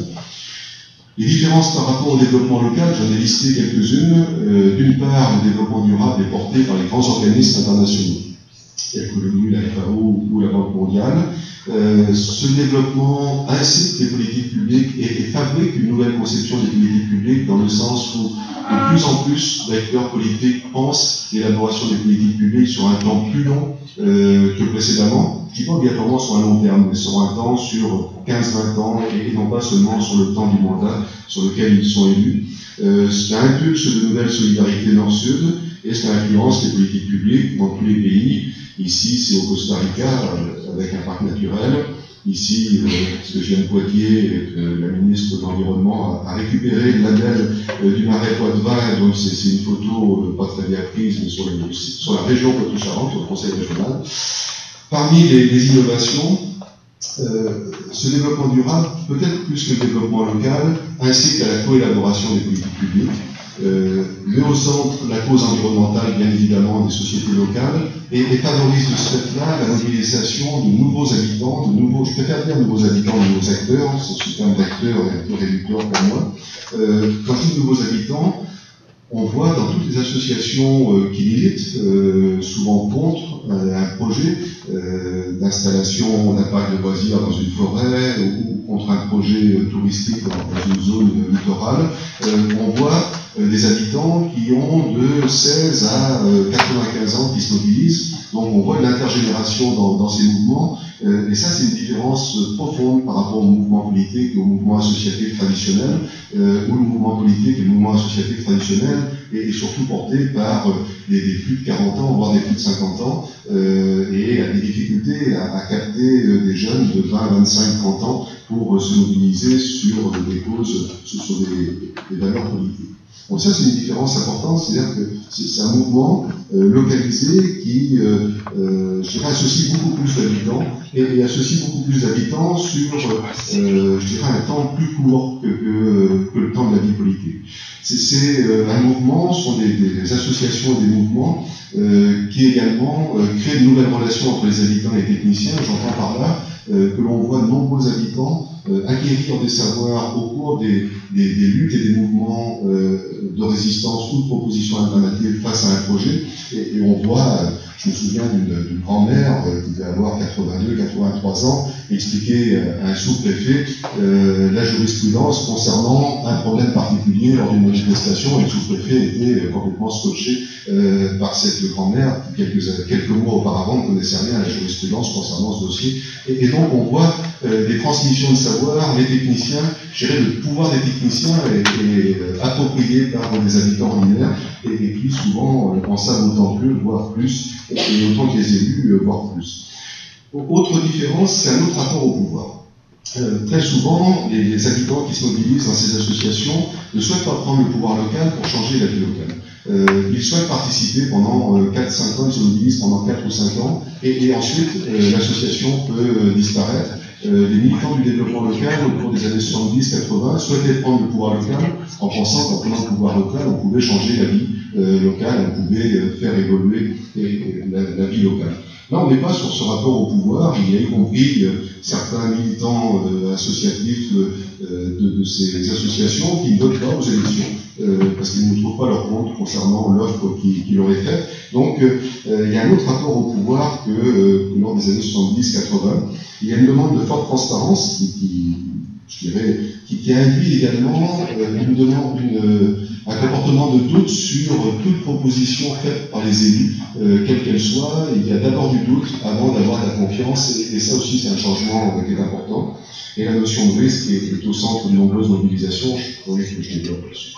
Speaker 2: Les différences par rapport au développement local, j'en ai listé quelques-unes. Euh, D'une part, le développement durable est porté par les grands organismes internationaux, tels que l'ONU, la F A O ou la Banque mondiale. Euh, ce développement incite les politiques publiques et, et fabrique une nouvelle conception des politiques publiques dans le sens où de plus en plus d'acteurs politiques pensent l'élaboration des politiques publiques sur un temps plus long euh, que précédemment. Je ne dis pas obligatoirement sur un long terme, mais sur un temps sur quinze à vingt ans et non pas seulement sur le temps du mandat sur lequel ils sont élus. Euh, ça impulse de nouvelles solidarités nord-sud et ça influence les politiques publiques dans tous les pays. Ici, c'est au Costa Rica, euh, avec un parc naturel. Ici, euh, ce que je viens de Poitiers, euh, la ministre de l'Environnement a, a récupéré le label euh, du Marais Poitevin, donc c'est une photo euh, pas très bien prise, mais sur, les, sur la région Poitou-Charentes, sur le conseil régional. Parmi les, les innovations, euh, ce développement durable, peut-être plus que le développement local, incite à la coélaboration des politiques publiques. Euh, met au centre la cause environnementale, bien évidemment, des sociétés locales, et, et favorise de ce fait-là la mobilisation de nouveaux habitants, de nouveaux, je préfère dire nouveaux habitants, de nouveaux acteurs, ce terme d'acteur est un peu réducteur pour moi. Euh, quand je dis nouveaux habitants, on voit dans toutes les associations euh, qui militent, euh, souvent contre euh, un projet euh, d'installation d'un parc de loisirs dans une forêt ou contre un projet euh, touristique dans, dans une zone euh, littorale, euh, on voit euh, des habitants qui ont de seize à quatre-vingt-quinze ans qui se mobilisent. Donc on voit de l'intergénération dans, dans ces mouvements, euh, et ça c'est une différence profonde par rapport au mouvement politique et au mouvement associatif traditionnel, euh, où le mouvement politique et le mouvement associatif traditionnel est, est surtout porté par euh, des, des plus de quarante ans, voire des plus de cinquante ans, euh, et a des difficultés à, à capter euh, des jeunes de vingt, vingt-cinq, trente ans pour euh, se mobiliser sur euh, des causes, sur, sur des, des valeurs politiques. Donc ça, c'est une différence importante, c'est-à-dire que c'est un mouvement euh, localisé qui, euh, euh, je dirais, associe beaucoup plus d'habitants et, et associe beaucoup plus d'habitants sur, euh, je dirais, un temps plus court que, que, que le temps de la vie politique. C'est euh, un mouvement, ce sont des, des associations et des mouvements euh, qui également euh, créent de nouvelles relations entre les habitants et les techniciens. J'entends par là euh, que l'on voit de nombreux habitants Euh, acquérir des savoirs au cours des, des, des luttes et des mouvements euh, de résistance ou de proposition alternative face à un projet. Et, et on voit, euh, je me souviens d'une grand-mère euh, qui devait avoir quatre-vingt-deux, quatre-vingt-trois ans, expliquer euh, à un sous-préfet euh, la jurisprudence concernant un problème particulier lors d'une manifestation, et le sous-préfet était euh, complètement scotché euh, par cette grand-mère qui, quelques, quelques mois auparavant, ne connaissait rien à la jurisprudence concernant ce dossier. Et, et donc on voit euh, des transmissions de savoir, les techniciens, je dirais le pouvoir des techniciens est, est euh, approprié par des habitants ordinaires, et, et qui souvent euh, en savent autant qu'eux, voire plus, et autant que les élus, euh, voire plus. Autre différence, c'est un autre rapport au pouvoir. Euh, très souvent, les, les habitants qui se mobilisent dans ces associations ne souhaitent pas prendre le pouvoir local pour changer la vie locale. Euh, ils souhaitent participer pendant euh, quatre cinq ans, ils se mobilisent pendant quatre ou cinq ans, et, et ensuite euh, l'association peut euh, disparaître. Euh, les militants du développement local, au cours des années soixante-dix quatre-vingts, souhaitaient prendre le pouvoir local en pensant qu'en prenant le pouvoir local, on pouvait changer la vie euh, locale, on pouvait euh, faire évoluer et, et la, la vie locale. Là, on n'est pas sur ce rapport au pouvoir, il y a y compris euh, certains militants euh, associatifs euh, de, de ces associations qui ne votent pas aux élections, euh, parce qu'ils ne trouvent pas leur compte concernant l'offre qui, qui leur est faite. Donc, euh, il y a un autre rapport au pouvoir que, euh, que lors des années soixante-dix quatre-vingts. Il y a une demande de forte transparence qui, qui je dirais, qui, qui induit également euh, une demande, une, un comportement de doute sur toute proposition faite par les élus, euh, quelle qu'elle soit. Il y a d'abord du doute avant d'avoir de la confiance, et, et ça aussi c'est un changement euh, qui est important. Et la notion de risque est, est au centre de nombreuses mobilisations, je voudrais que je développe là-dessus.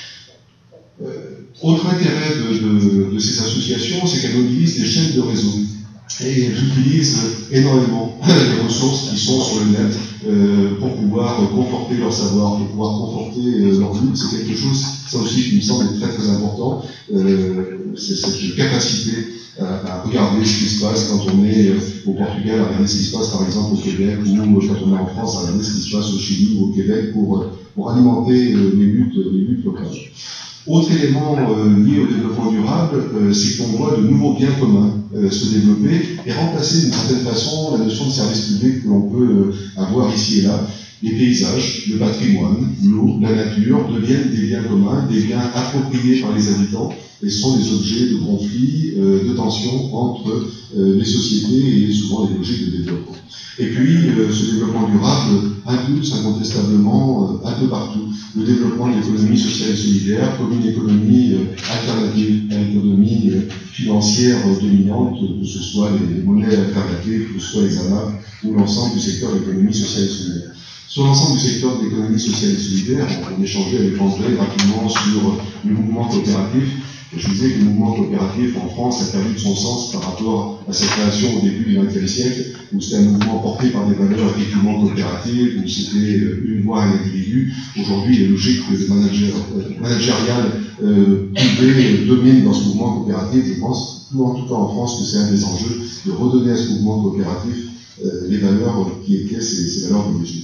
Speaker 2: Euh, autre intérêt de, de, de ces associations, c'est qu'elles mobilisent des chaînes de réseau. Et elles utilisent énormément les ressources qui sont sur le net euh, pour pouvoir euh, conforter leur savoir, pour pouvoir conforter euh, leur lutte. C'est quelque chose, ça aussi, qui me semble être très très important. Euh, c'est cette capacité à, à regarder ce qui se passe quand on est euh, au Portugal, à regarder ce qui se passe par exemple au Québec, ou quand on est en France, à regarder ce qui se passe au Chili ou au Québec pour, pour alimenter euh, les luttes, les luttes locales. Autre élément euh, lié au développement durable, euh, c'est qu'on voit de nouveaux biens communs euh, se développer et remplacer d'une certaine façon la notion de service public que l'on peut euh, avoir ici et là. Les paysages, le patrimoine, l'eau, la nature deviennent des biens communs, des biens appropriés par les habitants et sont des objets de conflit, euh, de tension entre euh, les sociétés et souvent des logiques de développement. Et puis, euh, ce développement durable impulse incontestablement euh, un peu partout le développement de l'économie sociale et solidaire comme une économie euh, alternative à l'économie euh, financière euh, dominante, que ce soit les, les monnaies alternatives, que ce soit les A M A P ou l'ensemble du secteur de l'économie sociale et solidaire. Sur l'ensemble du secteur de l'économie sociale et solidaire, on échangeait avec André rapidement sur le mouvement coopératif. Je disais que le mouvement coopératif en France a perdu de son sens par rapport à sa création au début du vingtième siècle, où c'était un mouvement porté par des valeurs effectivement coopératives, où c'était une voix, un individu. Aujourd'hui, les logiques managériales euh, privées dominent dans ce mouvement coopératif. Je pense, en tout cas en France, que c'est un des enjeux de redonner à ce mouvement coopératif euh, les valeurs qui étaient ces, ces valeurs d'origine.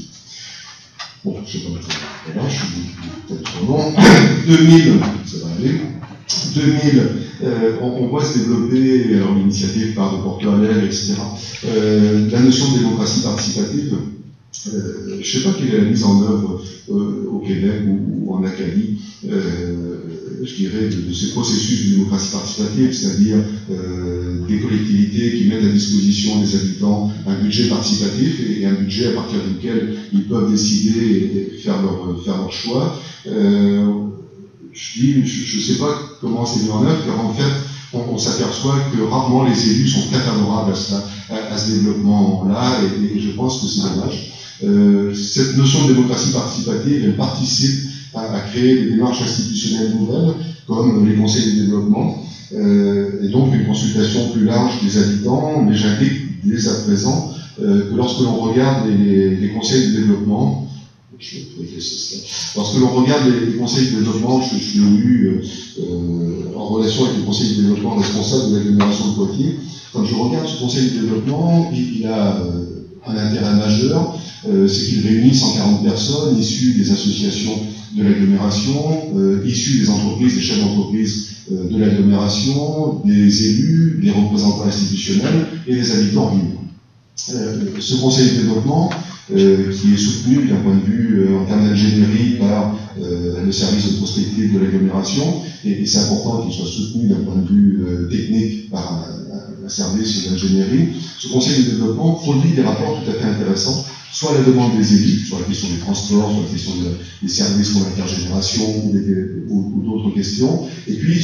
Speaker 2: Bon, je ne sais pas, voilà, je suis peut-être trop long. deux mille, ça va aller. deux mille, euh, on, on voit se développer, alors l'initiative par de Porto Alegre, et cetera, euh, la notion de démocratie participative. Euh, je ne sais pas quelle est la mise en œuvre euh, au Québec ou, ou en Acadie, euh, je dirais, de, de ces processus de démocratie participative, c'est-à-dire euh, des collectivités qui mettent à disposition des habitants un budget participatif et, et un budget à partir duquel ils peuvent décider et, et faire, leur, faire leur choix. Euh, je dis, je ne sais pas comment c'est mis en œuvre, car en fait, on, on s'aperçoit que rarement les élus sont très favorables à, ça, à, à ce développement-là, et, et je pense que c'est dommage. Euh, cette notion de démocratie participative, elle participe à, à créer des démarches institutionnelles nouvelles, comme les conseils de développement, euh, et donc une consultation plus large des habitants, mais j'indique dès à présent euh, que lorsque l'on regarde les, les, les conseils de développement, je vais ça. Lorsque l'on regarde les, les conseils de développement, je, je l'ai eu euh, en relation avec le conseil de développement responsable de l'agglomération de Poitiers. Quand je regarde ce conseil de développement, il, il a euh, un intérêt majeur, euh, c'est qu'il réunit cent quarante personnes issues des associations de l'agglomération, euh, issues des entreprises, des chefs d'entreprise euh, de l'agglomération, des élus, des représentants institutionnels et des habitants ruraux. Euh, ce conseil de développement, euh, qui est soutenu d'un point de vue euh, en termes d'ingénierie par euh, le service de prospective de l'agglomération, et, et c'est important qu'il soit soutenu d'un point de vue euh, technique par un, un, un service d'ingénierie. Ce conseil de développement produit des rapports tout à fait intéressants, soit à la demande des élus, sur la question des transports, sur la question de, des services pour l'intergénération ou, ou, ou d'autres questions, et puis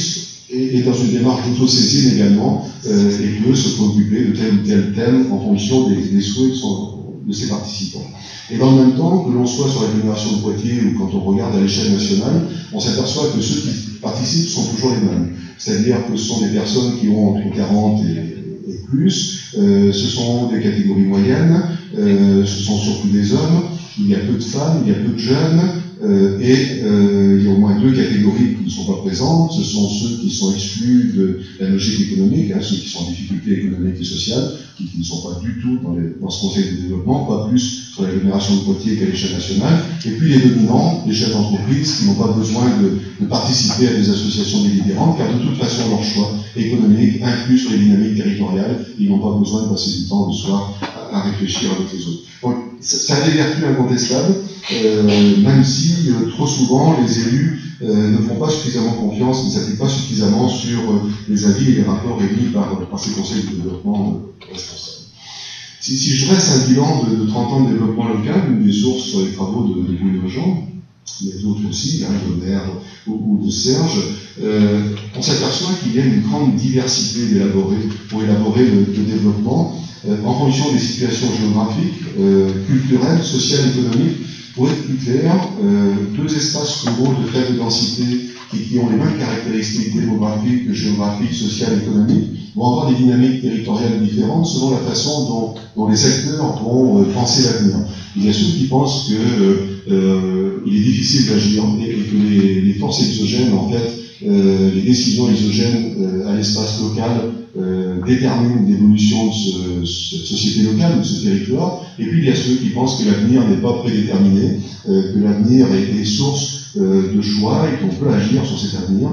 Speaker 2: et, et dans une démarche d'autosaisine également, euh, et peut se préoccuper de tel ou tel thème en fonction des, des souhaits de, son, de ses participants. Et dans le même temps, que l'on soit sur l'agglomération de Poitiers ou quand on regarde à l'échelle nationale, on s'aperçoit que ceux qui participent sont toujours les mêmes. C'est-à-dire que ce sont des personnes qui ont entre quarante et, et plus, euh, ce sont des catégories moyennes, euh, ce sont surtout des hommes, il y a peu de femmes, il y a peu de jeunes, euh, et euh, il y a au moins deux catégories qui ne sont pas présentes. Ce sont ceux qui sont exclus de la logique économique, hein, ceux qui sont en difficulté économique et sociale, qui, qui ne sont pas du tout dans, les, dans ce conseil de développement, pas plus sur l'agglomération de Poitiers qu'à l'échelle nationale, et puis les dominants, les chefs d'entreprise qui n'ont pas besoin de, de participer à des associations délibérantes, car de toute façon leur choix économique inclus sur les dynamiques territoriales, ils n'ont pas besoin de passer du temps le soir à, à réfléchir avec les autres. Donc, ça a des vertus incontestables, euh, même si euh, trop souvent les élus euh, ne font pas suffisamment confiance, ne s'appuient pas suffisamment sur euh, les avis et les rapports émis par, par ces conseils de développement euh, responsables. Si, si je dresse un bilan de, de trente ans de développement local, une des sources sur les travaux de, de Louis Lejean, mais d'autres aussi, hein, de Maire ou, ou de Serge, euh, on s'aperçoit qu'il y a une grande diversité d'élaborer, pour élaborer le, le développement, euh, en fonction des situations géographiques, euh, culturelles, sociales, économiques. Pour être plus clair, euh, deux espaces ruraux de faible densité qui, qui ont les mêmes caractéristiques démographiques, géographiques, sociales, économiques, vont avoir des dynamiques territoriales différentes selon la façon dont, dont les acteurs vont euh, penser l'avenir. Il y a ceux qui pensent qu'il euh, est difficile d'agir et, et que les, les forces exogènes, en fait, euh, les décisions exogènes euh, à l'espace local euh, déterminent l'évolution de ce, cette société locale, de ce territoire. Et puis il y a ceux qui pensent que l'avenir n'est pas prédéterminé, euh, que l'avenir est, est source euh, de choix et qu'on peut agir sur cet avenir.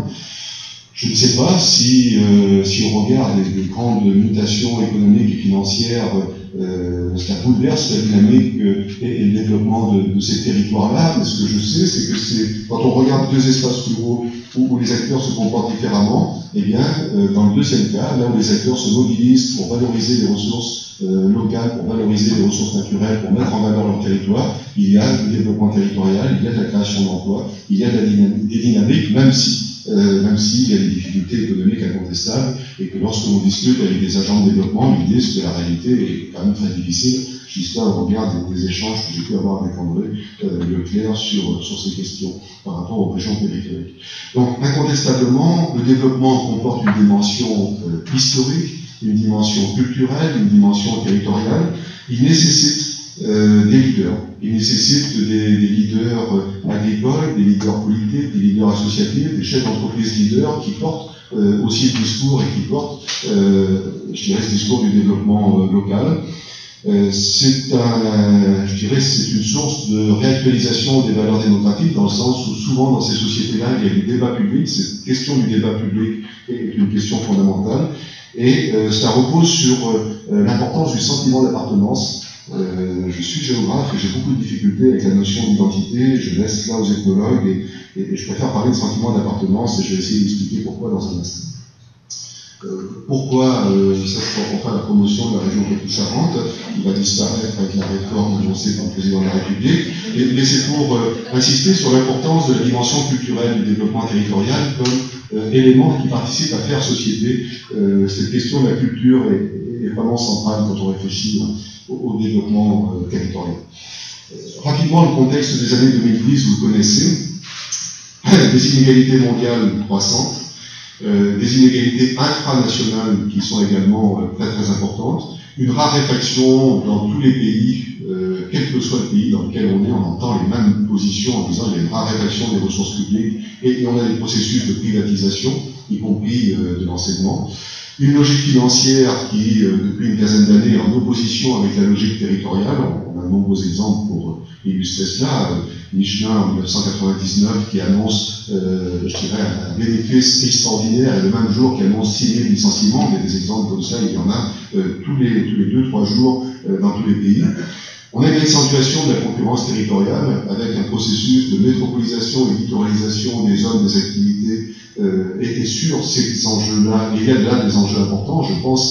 Speaker 2: Je ne sais pas si, euh, si on regarde les, les grandes mutations économiques et financières, euh, cela bouleverse la dynamique euh, et, et le développement de, de ces territoires-là. Mais ce que je sais, c'est que c'est quand on regarde deux espaces ruraux où, où les acteurs se comportent différemment, eh bien, euh, dans le deuxième cas, là où les acteurs se mobilisent pour valoriser les ressources euh, locales, pour valoriser les ressources naturelles, pour mettre en valeur leur territoire, il y a le développement territorial, il y a de la création d'emplois, il y a de la dynamique, des dynamiques, même si Euh, même s'il y a des difficultés économiques incontestables, et que lorsque l'on discute avec des agents de développement, ils disent que la réalité est quand même très difficile. Je dis ça au regard des, des échanges que j'ai pu avoir avec André euh, Leclerc sur, sur ces questions par rapport aux régions périphériques. Donc, incontestablement, le développement comporte une dimension euh, historique, une dimension culturelle, une dimension territoriale. Il nécessite Euh, des leaders. Il nécessite des, des leaders euh, agricoles, des leaders politiques, des leaders associatifs, des chefs d'entreprise leaders qui portent euh, aussi le discours et qui portent, euh, je dirais, ce discours du développement euh, local. Euh, c'est un, je dirais, c'est une source de réactualisation des valeurs démocratiques dans le sens où souvent dans ces sociétés-là, il y a du débat public. Cette question du débat public est une question fondamentale et euh, ça repose sur euh, l'importance du sentiment d'appartenance. Euh, je suis géographe et j'ai beaucoup de difficultés avec la notion d'identité, je laisse là aux ethnologues et, et, et je préfère parler de sentiment d'appartenance et je vais essayer d'expliquer pourquoi dans un instant. Euh, pourquoi, euh, ça c'est pour faire la promotion de la région Poitou-Charentes, qui va disparaître avec la réforme annoncée par le président de la République, et, mais c'est pour euh, insister sur l'importance de la dimension culturelle du développement territorial comme euh, élément qui participe à faire société. Euh, cette question de la culture est, est vraiment centrale quand on réfléchit au, au développement euh, territorial. Euh, rapidement, le contexte des années deux mille dix, vous le connaissez, des inégalités mondiales croissantes, euh, des inégalités intranationales qui sont également euh, très très importantes, une raréfaction dans tous les pays, euh, quel que soit le pays dans lequel on est, on entend les mêmes positions en disant qu'il y a une raréfaction des ressources publiques et, et on a des processus de privatisation, y compris euh, de l'enseignement. Une logique financière qui, euh, depuis une quinzaine d'années, est en opposition avec la logique territoriale. On a de nombreux exemples pour euh, illustrer cela. Euh, Michelin, en mille neuf cent quatre-vingt-dix-neuf, qui annonce, euh, je dirais, un bénéfice extraordinaire, et le même jour qui annonce six mille licenciements. Il y a des exemples comme ça, il y en a euh, tous les tous les deux, trois jours euh, dans tous les pays. On a une accentuation de la concurrence territoriale avec un processus de métropolisation et littoralisation des zones, des activités. Euh, et, et sur ces enjeux-là, il y a là des enjeux importants. Je pense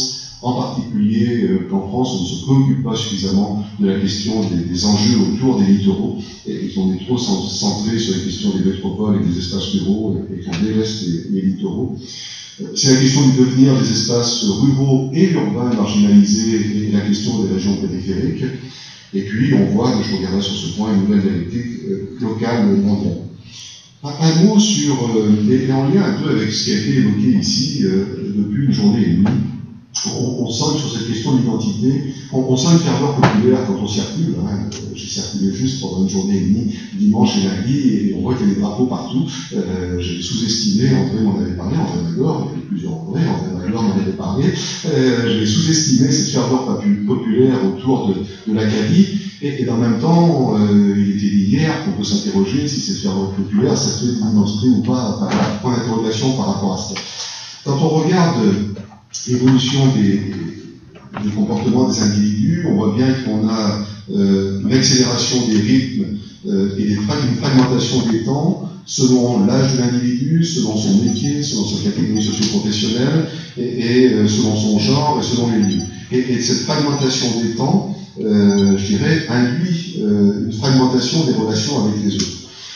Speaker 2: en particulier euh, qu'en France, on ne se préoccupe pas suffisamment de la question des, des enjeux autour des littoraux, et, et qu'on est trop centré sur les questions des métropoles et des espaces ruraux, et, et qu'on délaisse les, les littoraux. C'est la question du devenir des espaces ruraux et urbains marginalisés et la question des régions périphériques. Et puis, on voit, je regarderai sur ce point, une nouvelle dialectique euh, locale mondiale. Un, un mot sur, euh, et en lien un peu avec ce qui a été évoqué ici euh, depuis une journée et demie, on, on sent sur cette question d'identité, on, on sent une ferveur populaire quand on circule. Hein. J'ai circulé juste pendant une journée et demie, dimanche et lundi, et on voit qu'il y a des drapeaux partout. Euh, J'ai sous-estimé, André m'en avait parlé, André Magor, il y avait plusieurs André, André Magor m'en avait parlé. Euh, J'ai sous-estimé cette ferveur populaire autour de, de l'Acadie, et, et en même temps, euh, il était dit hier qu'on peut s'interroger si cette ferveur populaire, ça fait une identité ou pas, enfin, point d'interrogation par rapport à ça. Quand on regarde l'évolution des, des comportements des individus, on voit bien qu'on a euh, une accélération des rythmes euh, et des fra une fragmentation des temps selon l'âge de l'individu, selon son métier, selon sa catégorie socio-professionnelle et, et euh, selon son genre et selon les lieux. Et, et cette fragmentation des temps, euh, je dirais, induit euh, une fragmentation des relations avec les autres.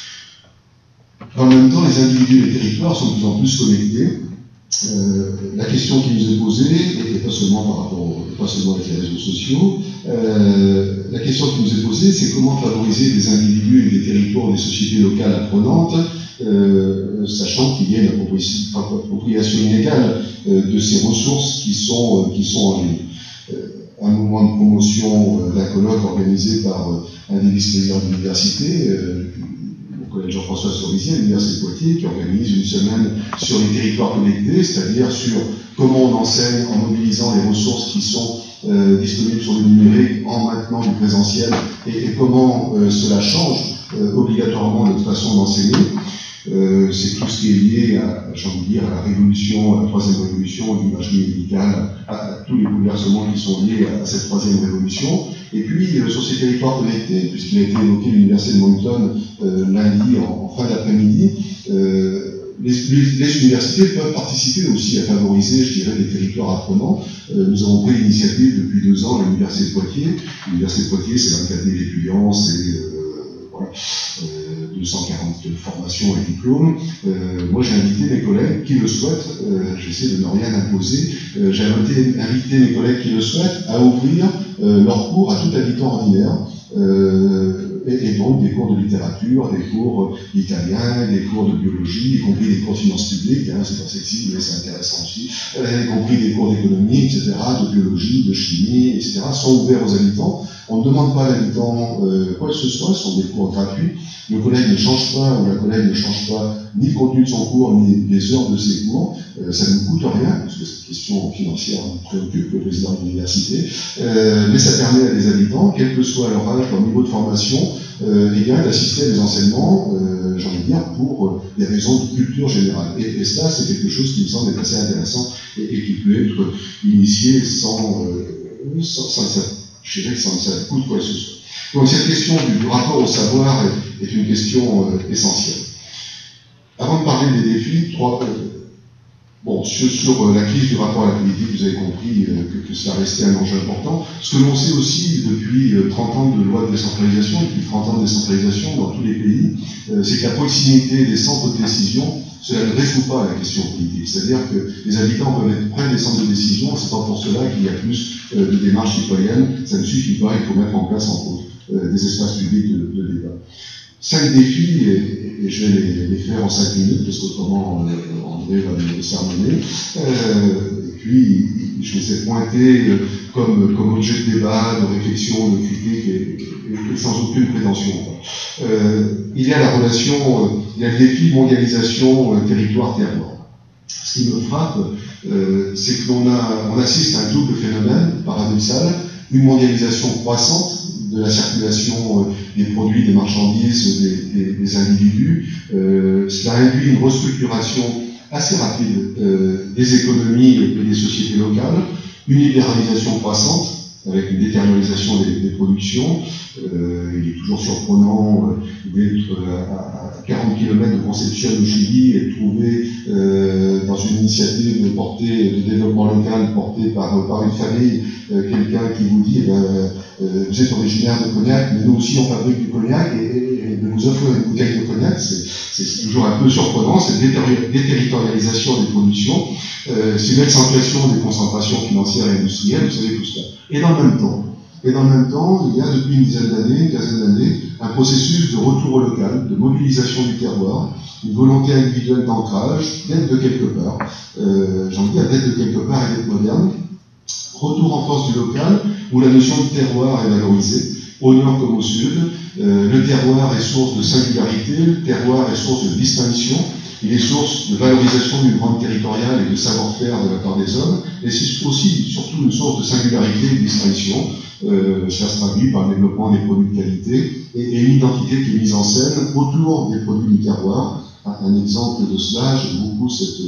Speaker 2: En même temps, les individus et les territoires sont de plus en plus connectés. Euh, la question qui nous est posée, et pas seulement par rapport, pas seulement avec les réseaux sociaux, euh, la question qui nous est posée, c'est comment favoriser des individus et des territoires, des sociétés locales apprenantes, euh, sachant qu'il y a une appropriation inégale euh, de ces ressources qui sont, euh, qui sont en ligne. Euh, un moment de promotion euh, d'un colloque organisé par euh, un des vice-présidents de l'université, euh, Jean-François Cerisier, à l'Université de Poitiers, qui organise une semaine sur les territoires connectés, c'est-à-dire sur comment on enseigne en mobilisant les ressources qui sont euh, disponibles sur le numérique en maintenant du présentiel, et, et comment euh, cela change euh, obligatoirement notre façon d'enseigner. Euh, c'est tout ce qui est lié à, j'ai envie de dire, à la révolution, à la troisième révolution de l'imagerie médicale, à, à tous les bouleversements qui sont liés à, à cette troisième révolution. Et puis, euh, sur ces territoires connectés, puisqu'il a été évoqué l'Université de Moncton euh, lundi en, en fin d'après-midi, euh, les, les, les universités peuvent participer aussi à favoriser, je dirais, les territoires apprenants. Euh, nous avons pris l'initiative depuis deux ans à l'Université de Poitiers. L'Université de Poitiers, c'est vingt-quatre mille étudiants, c'est euh, voilà, euh, deux cent quarante formations et diplômes. Euh, moi, j'ai invité mes collègues qui le souhaitent, euh, j'essaie de ne rien imposer, euh, j'ai invité, invité mes collègues qui le souhaitent à ouvrir euh, leurs cours à tout habitant ordinaire, euh, et, et donc des cours de littérature, des cours d'italien, des cours de biologie, y compris des cours de finances publiques, hein, c'est pas sexy, mais c'est intéressant aussi, euh, y compris des cours d'économie, et cetera, de biologie, de chimie, et cetera, sont ouverts aux habitants. On ne demande pas à l'habitant euh, quoi que ce soit, ce sont des cours gratuits. Le collègue ne change pas, ou la collègue ne change pas ni le contenu de son cours, ni les heures de ses cours. Euh, ça ne coûte rien, parce que cette question financière préoccupe le président de l'université, euh, mais ça permet à des habitants, quel que soit leur âge, leur niveau de formation, euh, eh bien, d'assister à des enseignements, euh, j'ai envie de dire, pour euh, des raisons de culture générale. Et, et cela, c'est quelque chose qui me semble être assez intéressant et, et qui peut être initié sans, euh, sans, sans, sans je dirais que ça ne coûte quoi que ce soit. Donc cette question du, du rapport au savoir est, est une question euh, essentielle. Avant de parler des défis, trois, euh, bon, sur, sur euh, la crise du rapport à la politique, vous avez compris euh, que, que ça restait un enjeu important. Ce que l'on sait aussi depuis euh, trente ans de loi de décentralisation, depuis trente ans de décentralisation dans tous les pays, euh, c'est que la proximité des centres de décision, cela ne résout pas la question politique. C'est-à-dire que les habitants peuvent être près des centres de décision, c'est pas pour cela qu'il y a plus euh, de démarches citoyennes, ça ne suffit pas, il faut mettre en place entre autres euh, des espaces publics de, de débat. Cinq défis, et, et je vais les, les faire en cinq minutes, parce qu'autrement euh, André va me sermonner. Euh, et puis, je les ai pointés euh, comme, comme objet de débat, de réflexion, de critique, et, et, et sans aucune prétention. Euh, il y a la relation, euh, il y a le défi mondialisation euh, territoire-terroir. Ce qui me frappe, euh, c'est que l'on a, on assiste à un double phénomène paradoxal, une mondialisation croissante de la circulation euh, des produits, des marchandises, des, des, des individus. Euh, cela induit une restructuration assez rapide euh, des économies et des sociétés locales, une libéralisation croissante, avec une détériorisation des, des productions. Euh, il est toujours surprenant euh, d'être à, à quarante kilomètres de Concepción au Chili et de trouver euh, dans une initiative portée de développement local portée par, par une famille euh, quelqu'un qui vous dit eh ben, euh, vous êtes originaire de Cognac, mais nous aussi on fabrique du Cognac et, et, et de vous offrir une bouteille de Cognac, c'est toujours un peu surprenant, cette déterritorialisation des productions, euh, c'est une accentuation des concentrations financières et industrielles, vous savez tout cela. Et dans le même temps, Et dans le même temps, il y a depuis une dizaine d'années, une quinzaine d'années, un processus de retour au local, de mobilisation du terroir, une volonté individuelle d'ancrage, d'être de quelque part, euh, j'en dis à d'être de quelque part et d'être moderne, retour en force du local, où la notion de terroir est valorisée, au nord comme au sud. Euh, le terroir est source de singularité, le terroir est source de distinction, il est source de valorisation d'une grande territoriale et de savoir-faire de la part des hommes, et c'est aussi surtout une source de singularité et de distinction. Euh, ça se traduit par le développement des produits de qualité et, et une identité qui est mise en scène autour des produits du terroir. Un, un exemple de cela, j'aime beaucoup cette,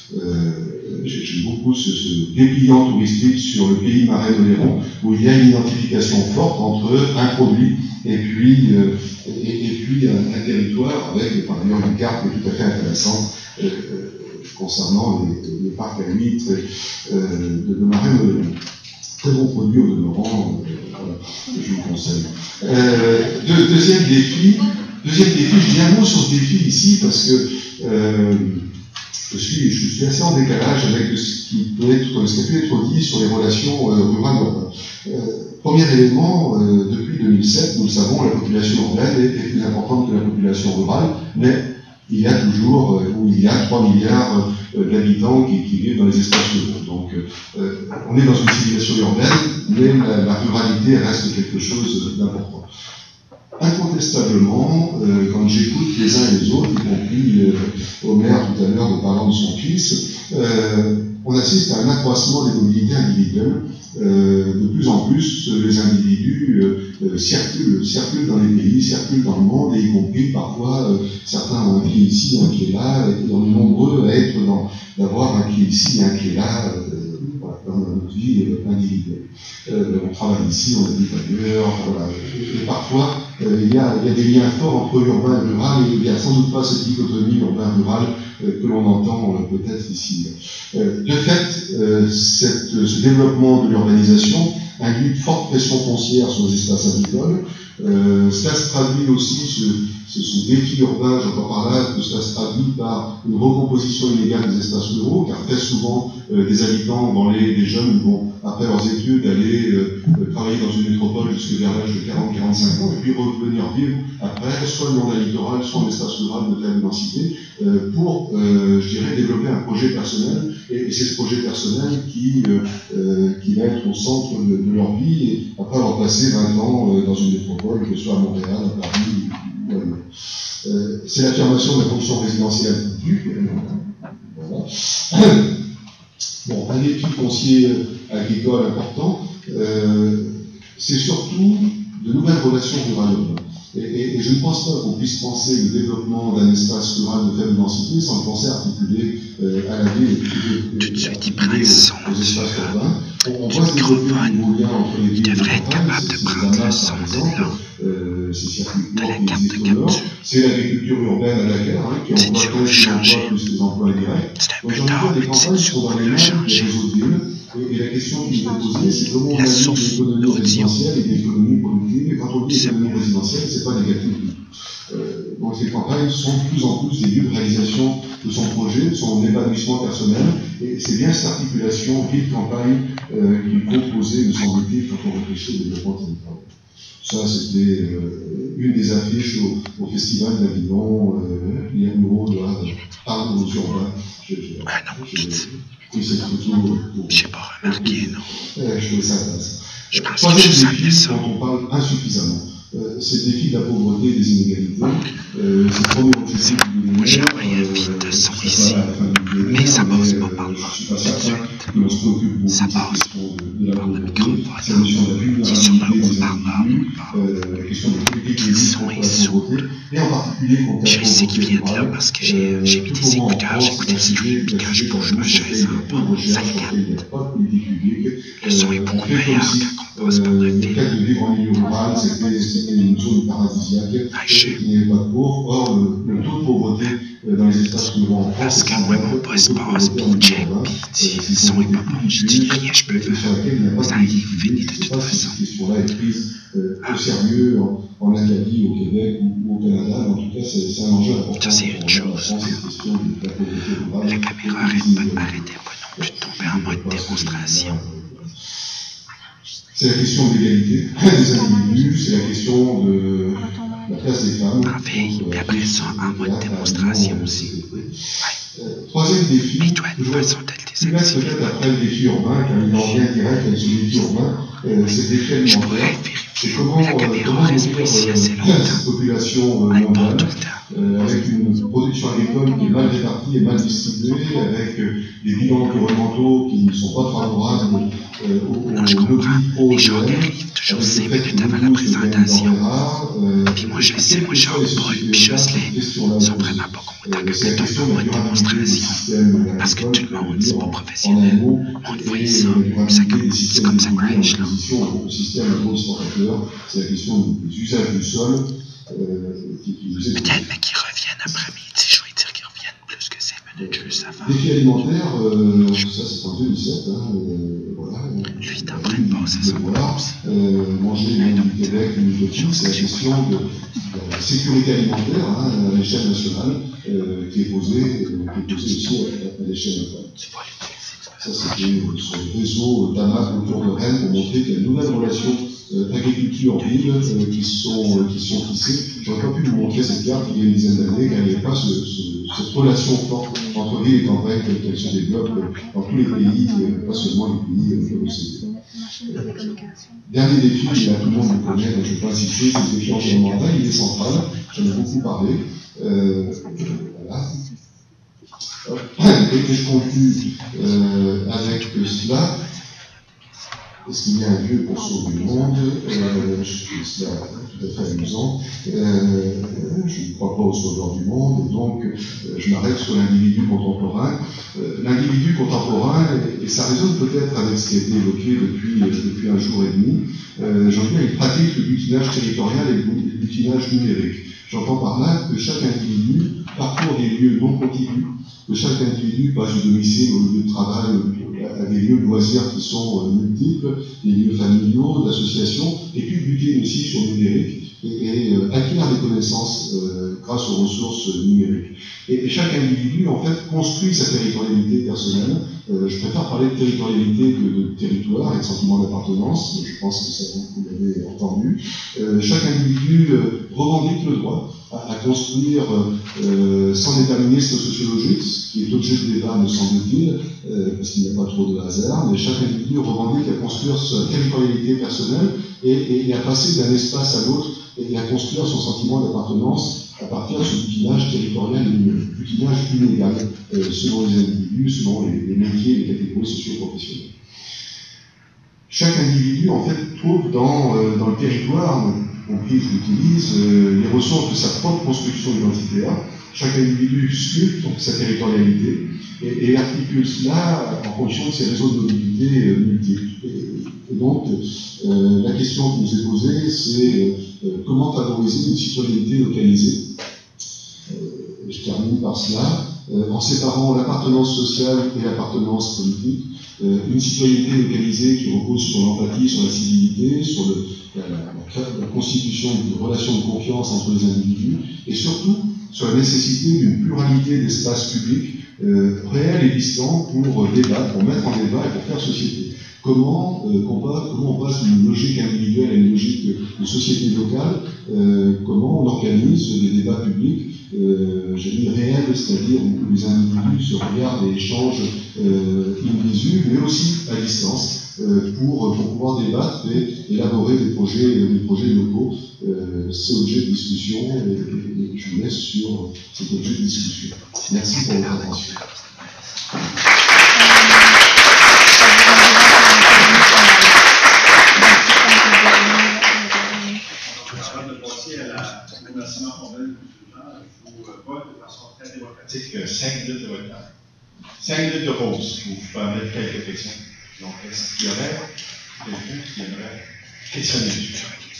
Speaker 2: euh, j'aime beaucoup ce, ce dépliant touristique sur le pays marais d'Oléron, où il y a une identification forte entre un produit et puis, euh, et, et puis un, un territoire avec par ailleurs une carte qui est tout à fait intéressante euh, concernant les, les parcs à huîtres euh, de, de marais d'Oléron. Très bon produit au demeurant, euh, voilà, je vous conseille. Euh, deux, deuxième défi, deuxième défi, je dis un mot sur ce défi ici parce que euh, je, suis, je suis assez en décalage avec ce qui peut être, ce qui a pu être dit sur les relations euh, rurales. Euh, premier élément, euh, depuis deux mille sept, nous le savons, la population urbaine est, est plus importante que la population rurale, mais il y a toujours, euh, où il y a trois milliards euh, d'habitants qui, qui vivent dans les espaces ruraux. Donc, euh, on est dans une civilisation urbaine, mais la, la ruralité reste quelque chose d'important. Incontestablement, euh, quand j'écoute les uns et les autres, y compris euh, Omer tout à l'heure en parlant de son fils, euh, on assiste à un accroissement des mobilités individuelles. Euh, de plus en plus, les individus euh, circulent, circulent dans les pays, circulent dans le monde, et y compris parfois, euh, certains ont un pied ici, un pied là, et on est nombreux à être dans, d'avoir un pied ici, un pied là, euh, voilà, dans notre vie euh, individuelle. Euh, on travaille ici, on habite ailleurs, voilà. Et, et parfois, euh, il, y a, il y a des liens forts entre urbain et rural, et il n'y a sans doute pas cette dichotomie urbain-rural euh, que l'on entend euh, peut-être ici. Euh, de fait, euh, cette, ce développement de l'urbanisation induit une forte pression foncière sur les espaces agricoles. Euh, cela se traduit aussi, ce, ce, ce défi urbain, j'entends par là, que cela se traduit par une recomposition inégale des espaces ruraux, car très souvent, euh, des habitants, dans les, des jeunes vont, après leurs études, aller euh, travailler dans une métropole jusque vers l'âge de quarante à quarante-cinq ans, et puis revenir vivre après, soit le long d'un littoral, soit en espace rural de faible densité, euh, pour, euh, je dirais, développer un projet personnel, et, et c'est ce projet personnel qui, euh, euh, qui va être au centre de, de leur vie, et après avoir passé vingt ans euh, dans une métropole, que ce soit à Montréal, à Paris, ou ailleurs. Euh, c'est l'affirmation de la fonction résidentielle plus. Voilà. Bon, un défi foncier agricole important, euh, c'est surtout de nouvelles relations rurales. Et, et, et je ne pense pas qu'on puisse penser le développement d'un espace rural de faible densité sans le penser articulé euh, à la ville et, et, et articulé aux, aux espaces urbains. On, on voit se développer un nouveau lien entre les villes et les campagnes, c'est par exemple, euh, ces circuits courts qui existent au nord, c'est l'agriculture urbaine à Dakar, hein, qui emploie quinze emplois plus les emplois indirects. Donc j'en ai les campagnes sont dans les mains des réseaux de villes. Et, et la question qui nous est posée, c'est comment on a l'économie résidentielle et l'économie productive. Et quand on dit économie résidentielle, c'est pas négatif. Euh, donc ces campagnes sont de plus en plus des lieux de réalisation de son projet, de son épanouissement personnel. Et c'est bien cette articulation ville-campagne euh, qu'il faut poser, me semble-t-il, quand on réfléchit au développement territorial. Ça, c'était euh, une des affiches au, au Festival d'Avignon. Euh, les Muro doivent parler aux urbains. Je, je,
Speaker 3: ah non,
Speaker 2: je, je, oui, cette photo pour.
Speaker 3: J'ai pas remarqué, non.
Speaker 2: Euh, je trouvais ça intéressant.
Speaker 3: Je pense
Speaker 2: Troisième
Speaker 3: que je
Speaker 2: défi
Speaker 3: ça.
Speaker 2: dont on parle insuffisamment. Euh, c'est le défi de la pauvreté et des inégalités. Euh, c'est le premier objectif du millénaire.
Speaker 3: Moi, j'ai envoyé un vide de sang ici. Mais ça passe pas par là.
Speaker 2: Je suis pas certain que l'on se préoccupe beaucoup de cette question de, de la pauvreté. C'est la notion de la vulnérabilité des individus, euh, la question de politique publique contre la pauvreté. et en particulier contre
Speaker 3: Je sais qu'il vient de là parce que j'ai j'ai mis des écouteurs, j'ai écouté le stream, puis quand je bouge ma chaise en bas, ça égale. Le son est beaucoup meilleur quand on passe par le ville.
Speaker 2: Le fait de vivre en milieu rural, c'était une zone paradisiaque qui n'avait pas de pauvres. Or, le, le taux de pauvreté dans les espaces ruraux en France...
Speaker 3: Parce que moi, mon boss passe, puis il check, puis il dit, le son est pas bon, je dis rien, je peux faire. Ça arrive fini de toute façon.
Speaker 2: Cette question-là est prise euh, au sérieux en, en Acadie, au Québec ou au Canada. En tout cas, c'est un enjeu important.
Speaker 3: Ça, c'est une chose. La caméra arrête pas de m'arrêter, pas non plus de tomber en mode démonstration.
Speaker 2: C'est la question de l'égalité des individus, c'est la question de la place des femmes.
Speaker 3: En veille, puis après ça, en mode démonstration aussi. Ouais.
Speaker 2: Euh, troisième défi,
Speaker 3: mais toi,
Speaker 2: toujours,
Speaker 3: elles sont peut-être
Speaker 2: peut-être après le défi urbain, car il est en lien direct avec ce défi urbain, euh, c'est le défi alimentaire. C'est comment,
Speaker 3: la caméra
Speaker 2: comment
Speaker 3: reste
Speaker 2: nourrir
Speaker 3: ici
Speaker 2: euh,
Speaker 3: assez longtemps.
Speaker 2: cette population euh,
Speaker 3: Elle part
Speaker 2: mondiale,
Speaker 3: tout le temps.
Speaker 2: euh, avec une production agricole qui est mal répartie et mal distribuée, avec euh, des bilans environnementaux qui ne sont pas favorables euh, aux
Speaker 3: Non, je comprends. Les gens arrivent toujours cinq minutes avant la présentation.
Speaker 2: Euh,
Speaker 3: Puis moi, je sais, moi, Jean-Paul puis Jocelyn sont vraiment pas contents quand c'est un mode démonstration. Parce que tout le monde, c'est pas professionnel. On le voit ça, c'est comme ça crash, là.
Speaker 2: Au système agro-exportateur, c'est la question des usages du sol euh, qui est utilisé.
Speaker 3: Peut-être, mais qu'ils reviennent après-midi. Je vais dire qu'ils reviennent plus que cinq minutes juste avant.
Speaker 2: Défi alimentaire, euh, ça c'est en deux mille sept, hein, euh, voilà.
Speaker 3: Lui, il est en train de passer son
Speaker 2: boulot. Euh, manger du Québec, du Québec, c'est la question de la sécurité alimentaire hein, à l'échelle nationale euh, qui est posée, euh, qui est posée aussi à, à l'échelle locale. Ça, c'était sur le réseau T A M A C autour de Rennes pour montrer qu'il y a de nouvelles relations euh, agriculture-ville euh, qui, sont, euh, qui sont tissées. J'aurais pas pu vous montrer cette carte il y a une dizaine d'années, car il n'y avait pas ce, ce, cette relation forte entre ville et campagne telle qu'elle se développe dans tous les pays, euh, pas seulement les pays de l'O C D. Euh, dernier défi, là, tout le monde le connaît, donc je ne vais pas insister, c'est le défi environnemental, il est central, j'en ai beaucoup parlé. Euh, voilà. Et je conclue euh, avec cela. Est-ce qu'il y a un lieu pour sauver le monde euh, Je trouve cela tout à fait amusant. Euh, je ne crois pas au sauveur du monde, et donc euh, je m'arrête sur l'individu contemporain. Euh, l'individu contemporain, et, et ça résonne peut-être avec ce qui a été évoqué depuis, euh, depuis un jour et demi, euh, j'en viens, il pratique le butinage territorial et le butinage numérique. J'entends par là que chaque individu parcourt des lieux non contigus, que chaque individu passe du domicile au lieu de travail, à des lieux de loisirs qui sont multiples, des lieux familiaux, d'associations, et puis buter aussi sur le numérique et, et euh, acquérir des connaissances euh, grâce aux ressources numériques. Et, et chaque individu, en fait, construit sa territorialité personnelle. Euh, je préfère parler de territorialité que de territoire et de sentiment d'appartenance, je pense que ça vous l'avez entendu. Euh, chaque individu euh, revendique le droit à, à construire euh, sans déterminisme sociologique, ce qui est objet de débat, me semble-t-il, euh, parce qu'il n'y a pas trop de hasard, mais chaque individu revendique à construire sa territorialité personnelle et, et, et à passer d'un espace à l'autre et à construire son sentiment d'appartenance à partir de ce butinage territorial et butinage inégal euh, selon les individus, selon les, les métiers et les catégories socio-professionnelles. Chaque individu, en fait, trouve dans, euh, dans le territoire, compris je l'utilise, euh, les ressources de sa propre construction identitaire. Chaque individu sculpte donc sa territorialité et, et articule cela en fonction de ses réseaux de mobilité euh, multiples. Et, et donc, euh, la question qui nous est posée, c'est euh, comment favoriser une citoyenneté localisée. Euh, je termine par cela, euh, en séparant l'appartenance sociale et l'appartenance politique. Euh, une citoyenneté localisée qui repose sur l'empathie, sur la civilité, sur le, la, la, la, la constitution de relations de confiance entre les individus, et surtout sur la nécessité d'une pluralité d'espaces publics euh, réels et distants pour débattre, pour mettre en débat et pour faire société. Comment, euh, on, passe, comment on passe d'une logique individuelle à une logique de, de société locale, euh, comment on organise des débats publics, euh, j'ai dit réels, c'est-à-dire où les individus se regardent et échangent euh, in visu, mais aussi à distance, euh, pour, pour pouvoir débattre et élaborer des projets, des projets locaux. Euh, c'est objet de discussion et, et, et je vous laisse sur cet objet de discussion. Merci pour votre attention.
Speaker 4: On va passer à la
Speaker 1: relativement formel de gens, je vous vote de façon très démocratique cinq minutes de votre temps. cinq minutes de pause pour vous permettre quelques questions. Donc, est-ce qu'il y aurait quelqu'un qui aimerait questionner dessus?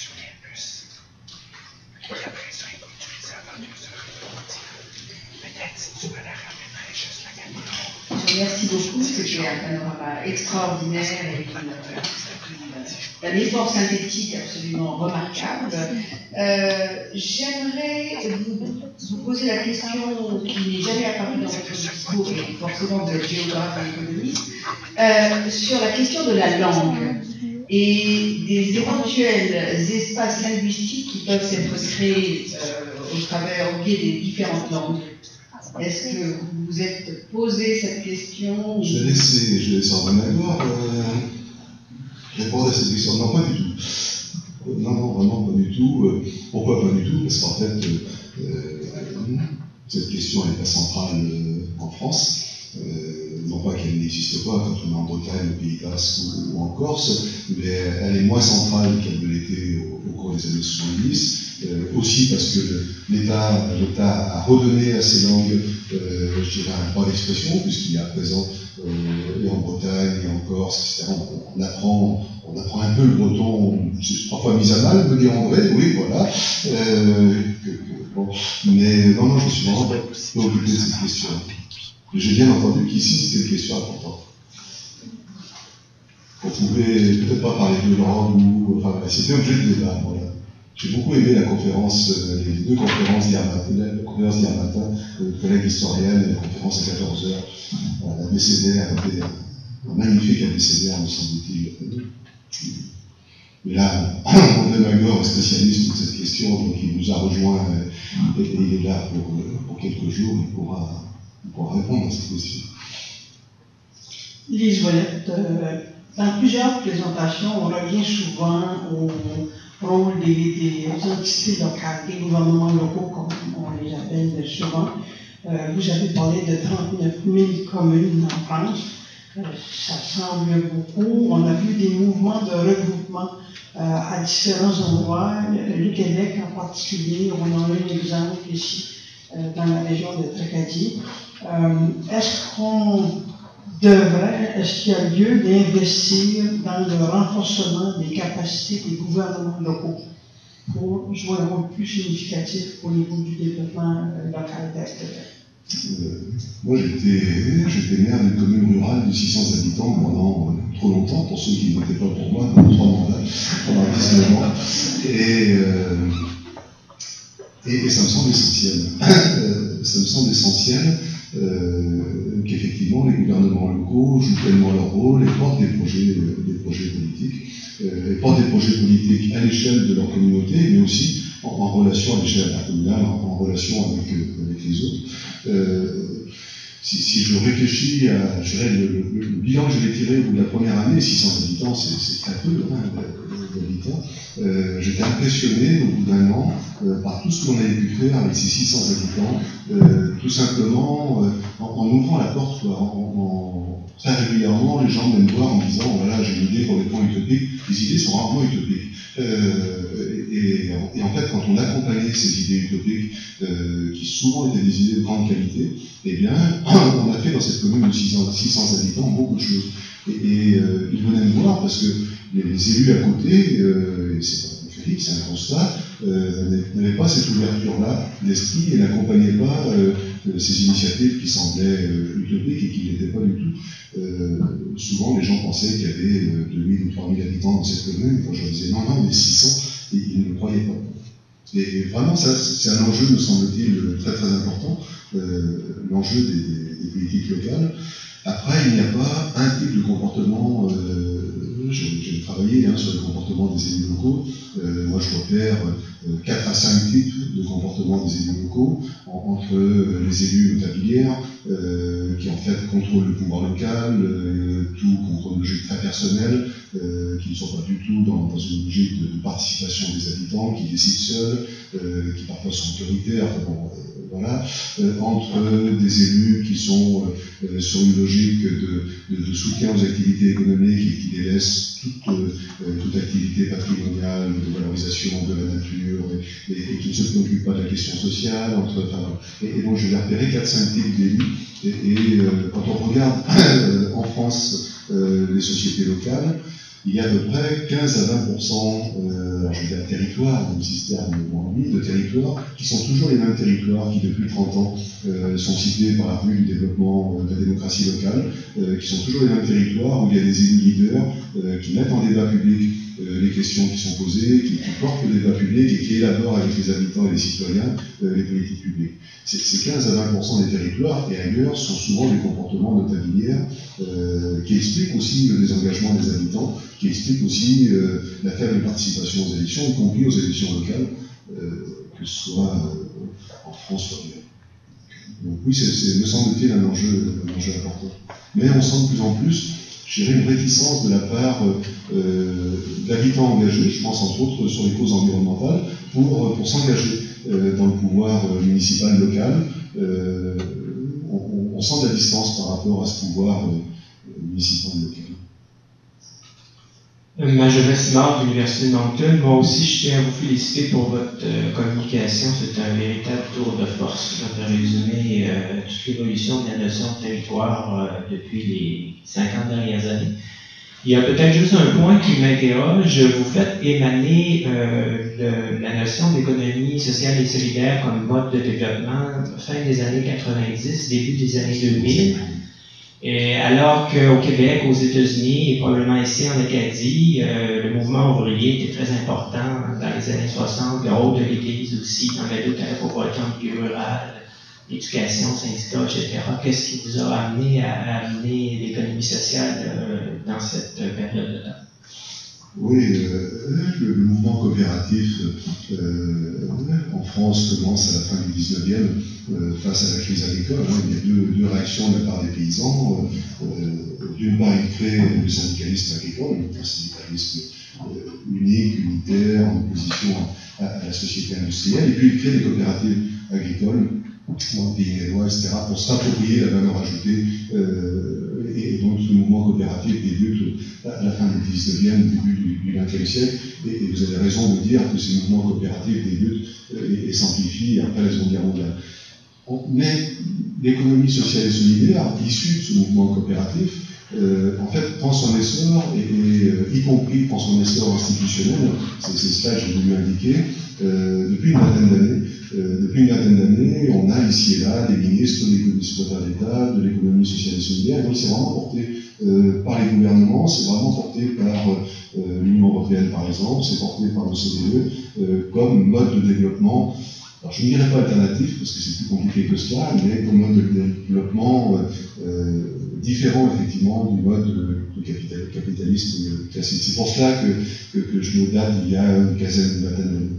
Speaker 4: Merci beaucoup, c'était un panorama extraordinaire avec une, un effort synthétique absolument remarquable. Euh, J'aimerais vous, vous poser la question qui n'est jamais apparue dans votre discours, et forcément vous êtes géographe et économiste, euh, sur la question de la langue et des éventuels espaces linguistiques qui peuvent être créés euh, au travers, au biais des différentes langues. Est-ce que vous vous êtes posé cette question?
Speaker 2: Je vais laisser, je vais laisser André Magloire euh, répondre à cette question. Non, pas du tout. Non, non, vraiment pas du tout. Pourquoi pas du tout? Parce qu'en fait, euh, cette question n'est pas centrale euh, en France. Euh, non pas qu'elle n'existe pas quand on est en Bretagne, au Pays Basque ou, ou en Corse, mais elle est moins centrale qu'elle ne l'était au, au cours des années soixante-dix. Euh, aussi parce que l'État a redonné à ces langues, euh, je dirais, un droit d'expression, puisqu'il y a à présent, euh, et en Bretagne, et en Corse, et cetera, on, on, apprend, on apprend un peu le breton, c'est parfois mis à mal, me dire André, oui, voilà. Euh, que, que, bon. Mais non, non, je me suis vraiment préoccupé de cette question. J'ai bien entendu qu'ici, c'était une question importante. On pouvait peut-être pas parler de langue, ou, enfin, c'était objet de débat, voilà. J'ai beaucoup aimé la conférence, euh, les deux conférences d'hier matin, la conférence d'hier matin, de collègue historienne, et la conférence à quatorze heures, euh, l'abécédaire était un, un magnifique abécédaire, me semble-t-il. Mais là, André Magloire est spécialiste de cette question, donc il nous a rejoint, euh, et, et il est là pour, euh, pour quelques jours, il pourra, il pourra répondre à cette question.
Speaker 5: Lise Volette, euh, dans plusieurs présentations, on revient souvent au rôle des, des entités locales, des gouvernements locaux, comme on les appelle souvent. Euh, vous avez parlé de trente-neuf mille communes en France. Euh, ça semble beaucoup. On a vu des mouvements de regroupement euh, à différents endroits. Le Québec en particulier, on en a un exemple ici euh, dans la région de Tracadie. Euh, Est-ce qu'on devrait, est-ce qu'il y a lieu d'investir dans le renforcement des capacités des gouvernements locaux pour jouer un rôle plus significatif au niveau du développement euh, local d'Est?
Speaker 2: Euh, moi, j'étais maire d'une commune rurale de six cents habitants pendant euh, trop longtemps, pour ceux qui ne votaient pas pour moi, pendant trois mandats, pendant dix-neuf ans. Et, euh, et, et ça me semble essentiel. ça me semble essentiel. Euh, qu'effectivement les gouvernements locaux jouent pleinement leur rôle et portent des projets, euh, des projets politiques, euh, et portent des projets politiques à l'échelle de leur communauté, mais aussi en, en relation à l'échelle intercommunale, en, en relation avec, euh, avec les autres. Euh, si, si je réfléchis à je dirais, le, le, le bilan que je vais tirer au bout de la première année, six cents habitants, c'est très peu hein, d'habitants, euh, j'étais impressionné au bout d'un an euh, par tout ce qu'on avait pu faire avec ces six cents habitants, euh, tout simplement euh, en, en ouvrant la porte, quoi, en, en, très régulièrement, les gens viennent me voir en me disant voilà, j'ai une idée pour des plans utopiques, les idées sont rarement utopiques. Euh, et, et en fait, quand on accompagnait ces idées utopiques, euh, qui souvent étaient des idées de grande qualité, eh bien, on a fait dans cette commune de six cents habitants beaucoup de choses. Et, et euh, ils venaient me voir parce que les, les élus à côté, euh, et c'est pas Félix, c'est un constat, euh, n'avaient pas cette ouverture-là d'esprit et n'accompagnaient pas euh, ces initiatives qui semblaient euh, utopiques et qui ne l'étaient pas du tout. Euh, souvent, les gens pensaient qu'il y avait euh, deux mille ou trois mille habitants dans cette commune. Quand je leur disais non, non, on est six cents, et ils ne le croyaient pas. Et, et vraiment, ça, c'est un enjeu, me semble-t-il, très très important, euh, l'enjeu des, des, des politiques locales. Après, il n'y a pas un type de comportement. Euh, J'ai travaillé hein, sur le comportement des élus locaux. Euh, moi, je repère euh, quatre à cinq types de comportement des élus locaux, en, entre euh, les élus notabilières, euh, qui en fait contrôlent le pouvoir local, euh, tout contre une logique très personnelle, euh, qui ne sont pas du tout dans, dans une logique de, de participation des habitants, qui décident seuls, euh, qui parfois sont autoritaires. Enfin, bon, euh, voilà, euh, entre des élus qui sont euh, sur une logique de, de, de soutien aux activités économiques et qui délaissent toute, euh, toute activité patrimoniale, de valorisation l'exploitation de la nature, et, et, et qui ne se préoccupent pas de la question sociale. Entre, enfin, et, et donc je vais repérer quatre cinq types d'élus. Et, et euh, quand on regarde euh, en France euh, les sociétés locales, il y a à peu près quinze à vingt pour cent, euh, alors je vais dire territoires, même si ce terme est moins mis, de territoires, qui sont toujours les mêmes territoires qui depuis trente ans euh, sont cités par la rue du développement euh, de la démocratie locale, euh, qui sont toujours les mêmes territoires où il y a des élus leaders euh, qui mettent en débat public euh, les questions qui sont posées, qui, qui portent le débat public et qui élaborent avec les habitants et les citoyens euh, les politiques publiques. Ces, ces quinze à vingt pour cent des territoires et ailleurs sont souvent des comportements notabiliaires euh, qui expliquent aussi le désengagement des habitants, qui explique aussi euh, la faible participation aux élections, y compris aux élections locales, euh, que ce soit euh, en France ou ailleurs. Donc oui, c'est, me semble-t-il, un enjeu, un enjeu important. Mais on sent de plus en plus, je dirais, une réticence de la part euh, d'habitants engagés, je pense entre autres sur les causes environnementales, pour, pour s'engager euh, dans le pouvoir euh, municipal local. Euh, on, on sent de la distance par rapport à ce pouvoir euh, municipal local.
Speaker 6: Ma jeunesse nord de l'Université de Moncton. Moi aussi, je tiens à vous féliciter pour votre euh, communication. C'est un véritable tour de force de résumer euh, toute l'évolution de la notion de territoire euh, depuis les cinquante dernières années. Il y a peut-être juste un point qui m'interroge. Vous faites émaner euh, le, la notion d'économie sociale et solidaire comme mode de développement fin des années quatre-vingt-dix, début des années deux mille. Et alors qu'au Québec, aux États-Unis et probablement ici en Acadie, euh, le mouvement ouvrier était très important dans les années soixante, le rôle de l'Église aussi dans la lutte à la pauvreté en milieu rural, l'éducation, syndicats, et cetera. Qu'est-ce qui vous a amené à, à amener l'économie sociale euh, dans cette période de temps?
Speaker 2: Oui, euh, le, le mouvement coopératif euh, en France commence à la fin du dix-neuvième euh, face à la crise agricole. Hein. Il y a deux, deux réactions de la part des paysans. Euh, D'une part, ils créent le syndicalisme agricole, un syndicalisme euh, unique, unitaire, en opposition à, à la société industrielle, et puis ils créent des coopératives agricoles dans le pays gallois, et cetera, pour s'approprier la valeur ajoutée. Euh, et donc ce mouvement coopératif débute à la fin du dix-neuvième, début du, du vingtième siècle, et, et vous avez raison de dire que ces mouvements coopératifs débutent euh, et, et s'amplifient après la Seconde Guerre mondiale. Mais l'économie sociale et solidaire, issue de ce mouvement coopératif, euh, en fait, prend son essor, et, et euh, y compris prend son essor institutionnel, c'est, c'est cela que j'ai voulu indiquer, euh, depuis une vingtaine d'années. Euh, depuis une vingtaine d'années, on a ici et là des ministres, des secrétaires d'État, de l'économie sociale et solidaire, donc c'est vraiment porté euh, par les gouvernements, c'est vraiment porté par euh, l'Union européenne par exemple, c'est porté par l'O C D E euh, comme mode de développement. Alors je ne dirais pas alternatif, parce que c'est plus compliqué que cela, mais comme mode de développement euh, différent effectivement du mode de, de capital, capitalisme classique. C'est pour cela que, que, que je me date il y a une quinzaine, une vingtaine d'années.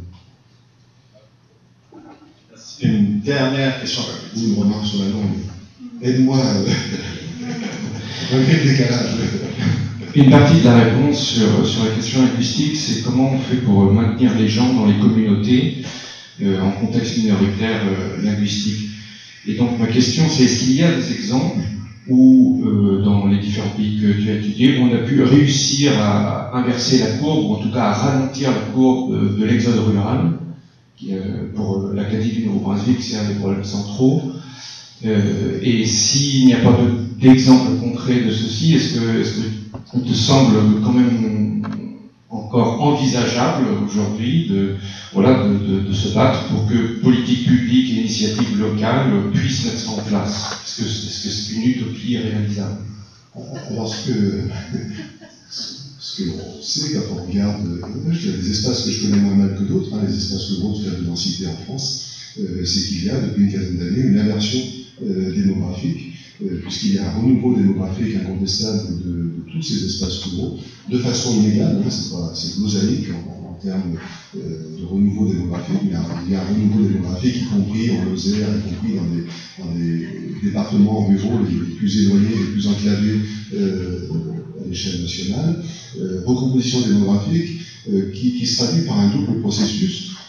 Speaker 1: Une dernière question.
Speaker 2: Ou une remarque sur la langue. Aide-moi, euh, un décalage.
Speaker 7: Une partie de la réponse sur, sur la question linguistique, c'est comment on fait pour maintenir les gens dans les communautés euh, en contexte minoritaire euh, linguistique. Et donc ma question, c'est est-ce qu'il y a des exemples où, euh, dans les différents pays que tu as étudiés, on a pu réussir à inverser la courbe, ou en tout cas à ralentir la courbe de, de l'exode rural, qui, euh, pour l'Acadie du Nouveau-Brunswick, c'est un des problèmes centraux. Euh, et s'il n'y a pas de, d'exemple concret de ceci, est-ce que, est-ce que il te semble quand même encore envisageable aujourd'hui de, voilà, de, de, de se battre pour que politique publique et initiatives locales puissent mettre en place? Est-ce que, est-ce que c'est une utopie réalisable?
Speaker 2: Alors ce que, ce que l'on sait quand on regarde il y a des espaces que je connais moins mal que d'autres, hein, les espaces ruraux de faible densité en France, euh, c'est qu'il y a depuis une quinzaine d'années une inversion euh, démographique, euh, puisqu'il y a un renouveau démographique incontestable de, de tous ces espaces ruraux, de façon inégale, hein, c'est, pas, c'est mosaïque en, en termes euh, de renouveau démographique, mais il y a un renouveau démographique, y compris en Lozère, y compris dans des, dans des départements ruraux les, les plus éloignés, les plus enclavés euh, à l'échelle nationale, euh, recomposition démographique euh, qui, qui se traduit par un double processus.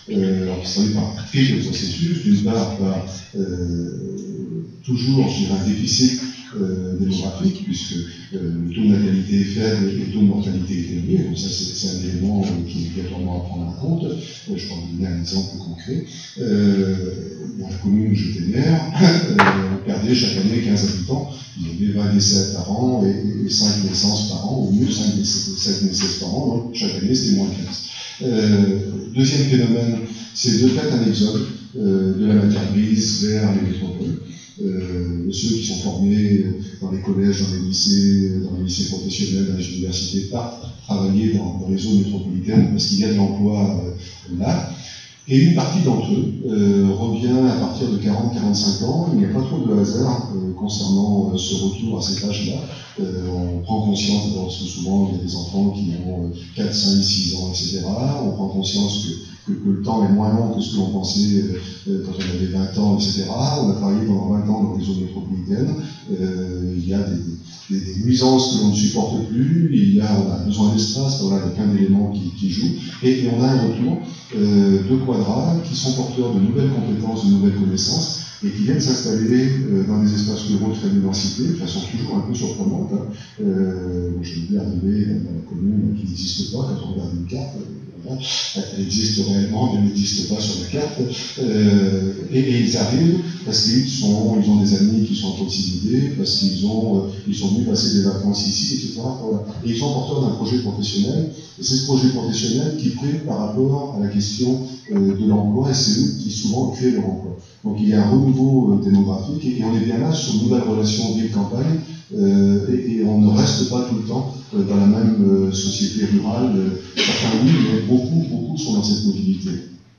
Speaker 2: euh, alors qui se traduit par un triple processus, d'une part par euh, toujours, je dirais, un déficit euh, démographique, puisque euh, le taux de natalité est faible et le taux de mortalité est élevé, donc ça c'est un élément euh, qui est obligatoirement à prendre en compte. Euh, je peux vous donner un exemple concret. Euh, dans la commune où j'étais maire, euh, on perdait chaque année quinze habitants, il y avait vingt décès par an et, et cinq naissances par an, au mieux cinq naissances par an, donc chaque année c'était moins quinze. Euh, deuxième phénomène, c'est de fait un exode euh, de la matière grise vers les métropoles. Euh, ceux qui sont formés dans les collèges, dans les lycées, dans les lycées professionnels, dans les universités, partent travailler dans, dans les zones métropolitaines parce qu'il y a de l'emploi euh, là. Et une partie d'entre eux euh, revient à partir de quarante à quarante-cinq ans. Il n'y a pas trop de hasard euh, concernant euh, ce retour à cet âge-là. Euh, on prend conscience, d'abord parce que souvent il y a des enfants qui ont euh, quatre, cinq, six ans, et cetera. On prend conscience que, que, que le temps est moins long que ce que l'on pensait euh, quand on avait vingt ans, et cetera. On a travaillé pendant vingt ans dans les zones métropolitaines. Euh, il y a des, des, des nuisances que l'on ne supporte plus. Il y a, on a besoin d'espace, voilà, il y a plein d'éléments qui, qui jouent. Et, et on a un retour euh, de quadras qui sont porteurs de nouvelles compétences, de nouvelles connaissances, et qui viennent s'installer euh, dans des espaces ruraux de faible densité, de façon toujours un peu surprenante. Hein. Euh, je vais arriver dans la commune qui n'existe pas quand on regarde une carte. Voilà. Elle existe réellement, mais elle n'existe pas sur la carte. Euh, et, et ils arrivent parce qu'ils sont, ils ont des amis qui sont en proximité, parce qu'ils ont, euh, ils sont venus passer des vacances ici, et cetera. Voilà. Et ils sont porteurs d'un projet professionnel. Et c'est ce projet professionnel qui prime par rapport à la question euh, de l'emploi, et c'est eux qui souvent créent leur emploi. Donc il y a un renouveau euh, démographique, et, et on est bien là sur une nouvelle relation ville-campagne, euh, et, et on ne reste pas tout le temps euh, dans la même euh, société rurale. Euh, certains oui, mais beaucoup, beaucoup sont dans cette mobilité.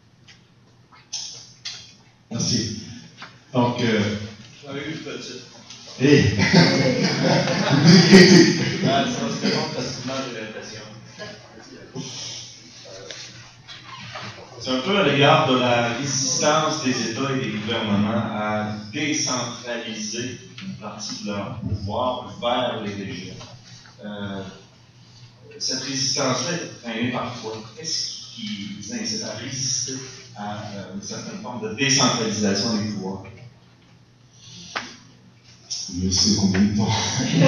Speaker 1: Merci. Donc, euh,
Speaker 8: j'avais eu une petite.
Speaker 1: Et
Speaker 8: Ah, ça va se répondre facilement, j'ai l'impression. C'est un peu à l'égard de la résistance des États et des gouvernements à décentraliser une partie de leur pouvoir vers les régions. Euh, cette résistance-là est freinée parfois. Qu'est-ce qui vous incite à résister à euh, une certaine forme de décentralisation des pouvoirs?
Speaker 2: Je sais combien de temps.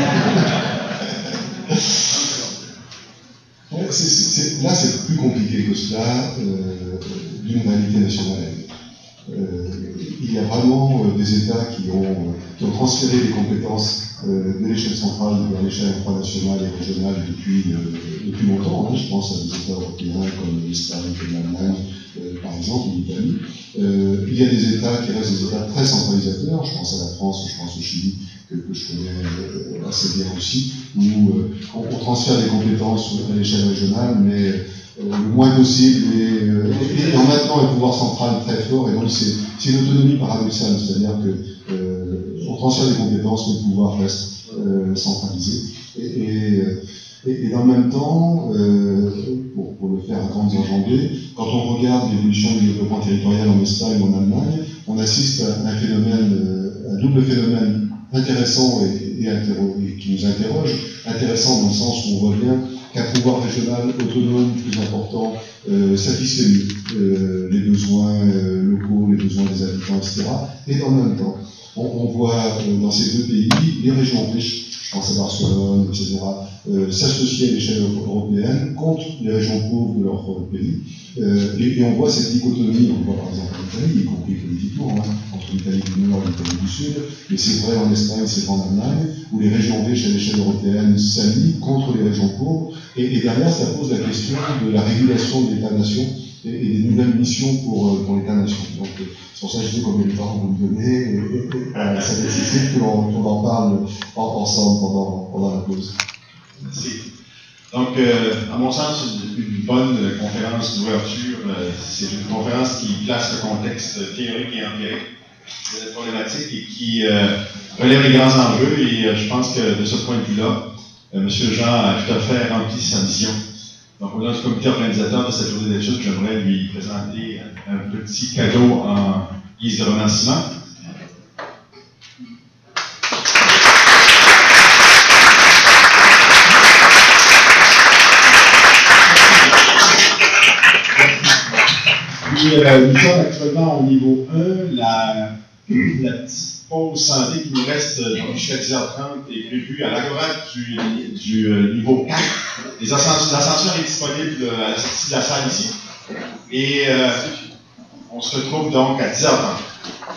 Speaker 2: Ouais, c'est, c'est, là, c'est plus compliqué que cela, euh, d'une réalité nationale. Euh, il y a vraiment euh, des États qui ont, qui ont transféré les compétences euh, de l'échelle centrale vers l'échelle infranationale et régionale depuis, euh, depuis longtemps. Hein. Je pense à des États européens comme l'Espagne, comme l'Allemagne, euh, par exemple, ou l'Italie. Euh, il y a des États qui restent des États très centralisateurs. Je pense à la France, je pense au Chili, que, que je connais euh, assez bien aussi, où euh, on, on transfère des compétences à l'échelle régionale, mais euh, le moins possible, et, euh, et, et en maintenant un pouvoir central très fort, et donc c'est, c'est une autonomie paradoxale, c'est-à-dire que euh, on transfère des compétences, mais le pouvoir reste euh, centralisé. Et, et, et, et dans le même temps, euh, pour, pour le faire à grandes enjambées, quand on regarde l'évolution du développement territorial en Espagne ou en Allemagne, on assiste à un phénomène, à un double phénomène intéressant et, et, et qui nous interroge, intéressant dans le sens où on voit bien qu'un pouvoir régional autonome plus important euh, satisfait mieux euh, les besoins euh, locaux, les besoins des habitants, et cetera. Et dans le même temps, on, on voit euh, dans ces deux pays les régions riches, je pense à Barcelone, et cetera, euh, s'associer à l'échelle européenne contre les régions pauvres de leur euh, pays. Euh, et, et on voit cette dichotomie, on le voit par exemple en Italie, y compris politiquement, hein, entre l'Italie du Nord et l'Italie du Sud, mais c'est vrai en Espagne, c'est vrai en Allemagne, où les régions riches à l'échelle européenne s'allient contre les régions pauvres, et, et derrière ça pose la question de la régulation de l'État-nation et, et des nouvelles missions pour, pour l'État-nation. Donc c'est pour ça que je dis combien de temps vous me donnez, et, et, et euh, ça nécessite que l'on, qu'on en parle en, ensemble pendant, pendant la pause.
Speaker 1: Merci. Donc, euh, à mon sens, une, une bonne conférence d'ouverture, euh, c'est une conférence qui place le contexte théorique et empirique de la problématique et qui euh, relève les grands enjeux. Et euh, je pense que de ce point de vue-là, euh, M. Jean a tout à fait rempli sa mission. Donc, au nom du comité organisateur de cette journée d'études, j'aimerais lui présenter un, un petit cadeau en guise de remerciement. euh, nous sommes actuellement au niveau un. La, la petite pause santé qui nous reste euh, jusqu'à dix heures trente est prévue à l'agora du, du euh, niveau quatre. Les ascens- L'ascenseur est disponible euh, à la sortie de la salle ici. Et euh, on se retrouve donc à dix heures trente.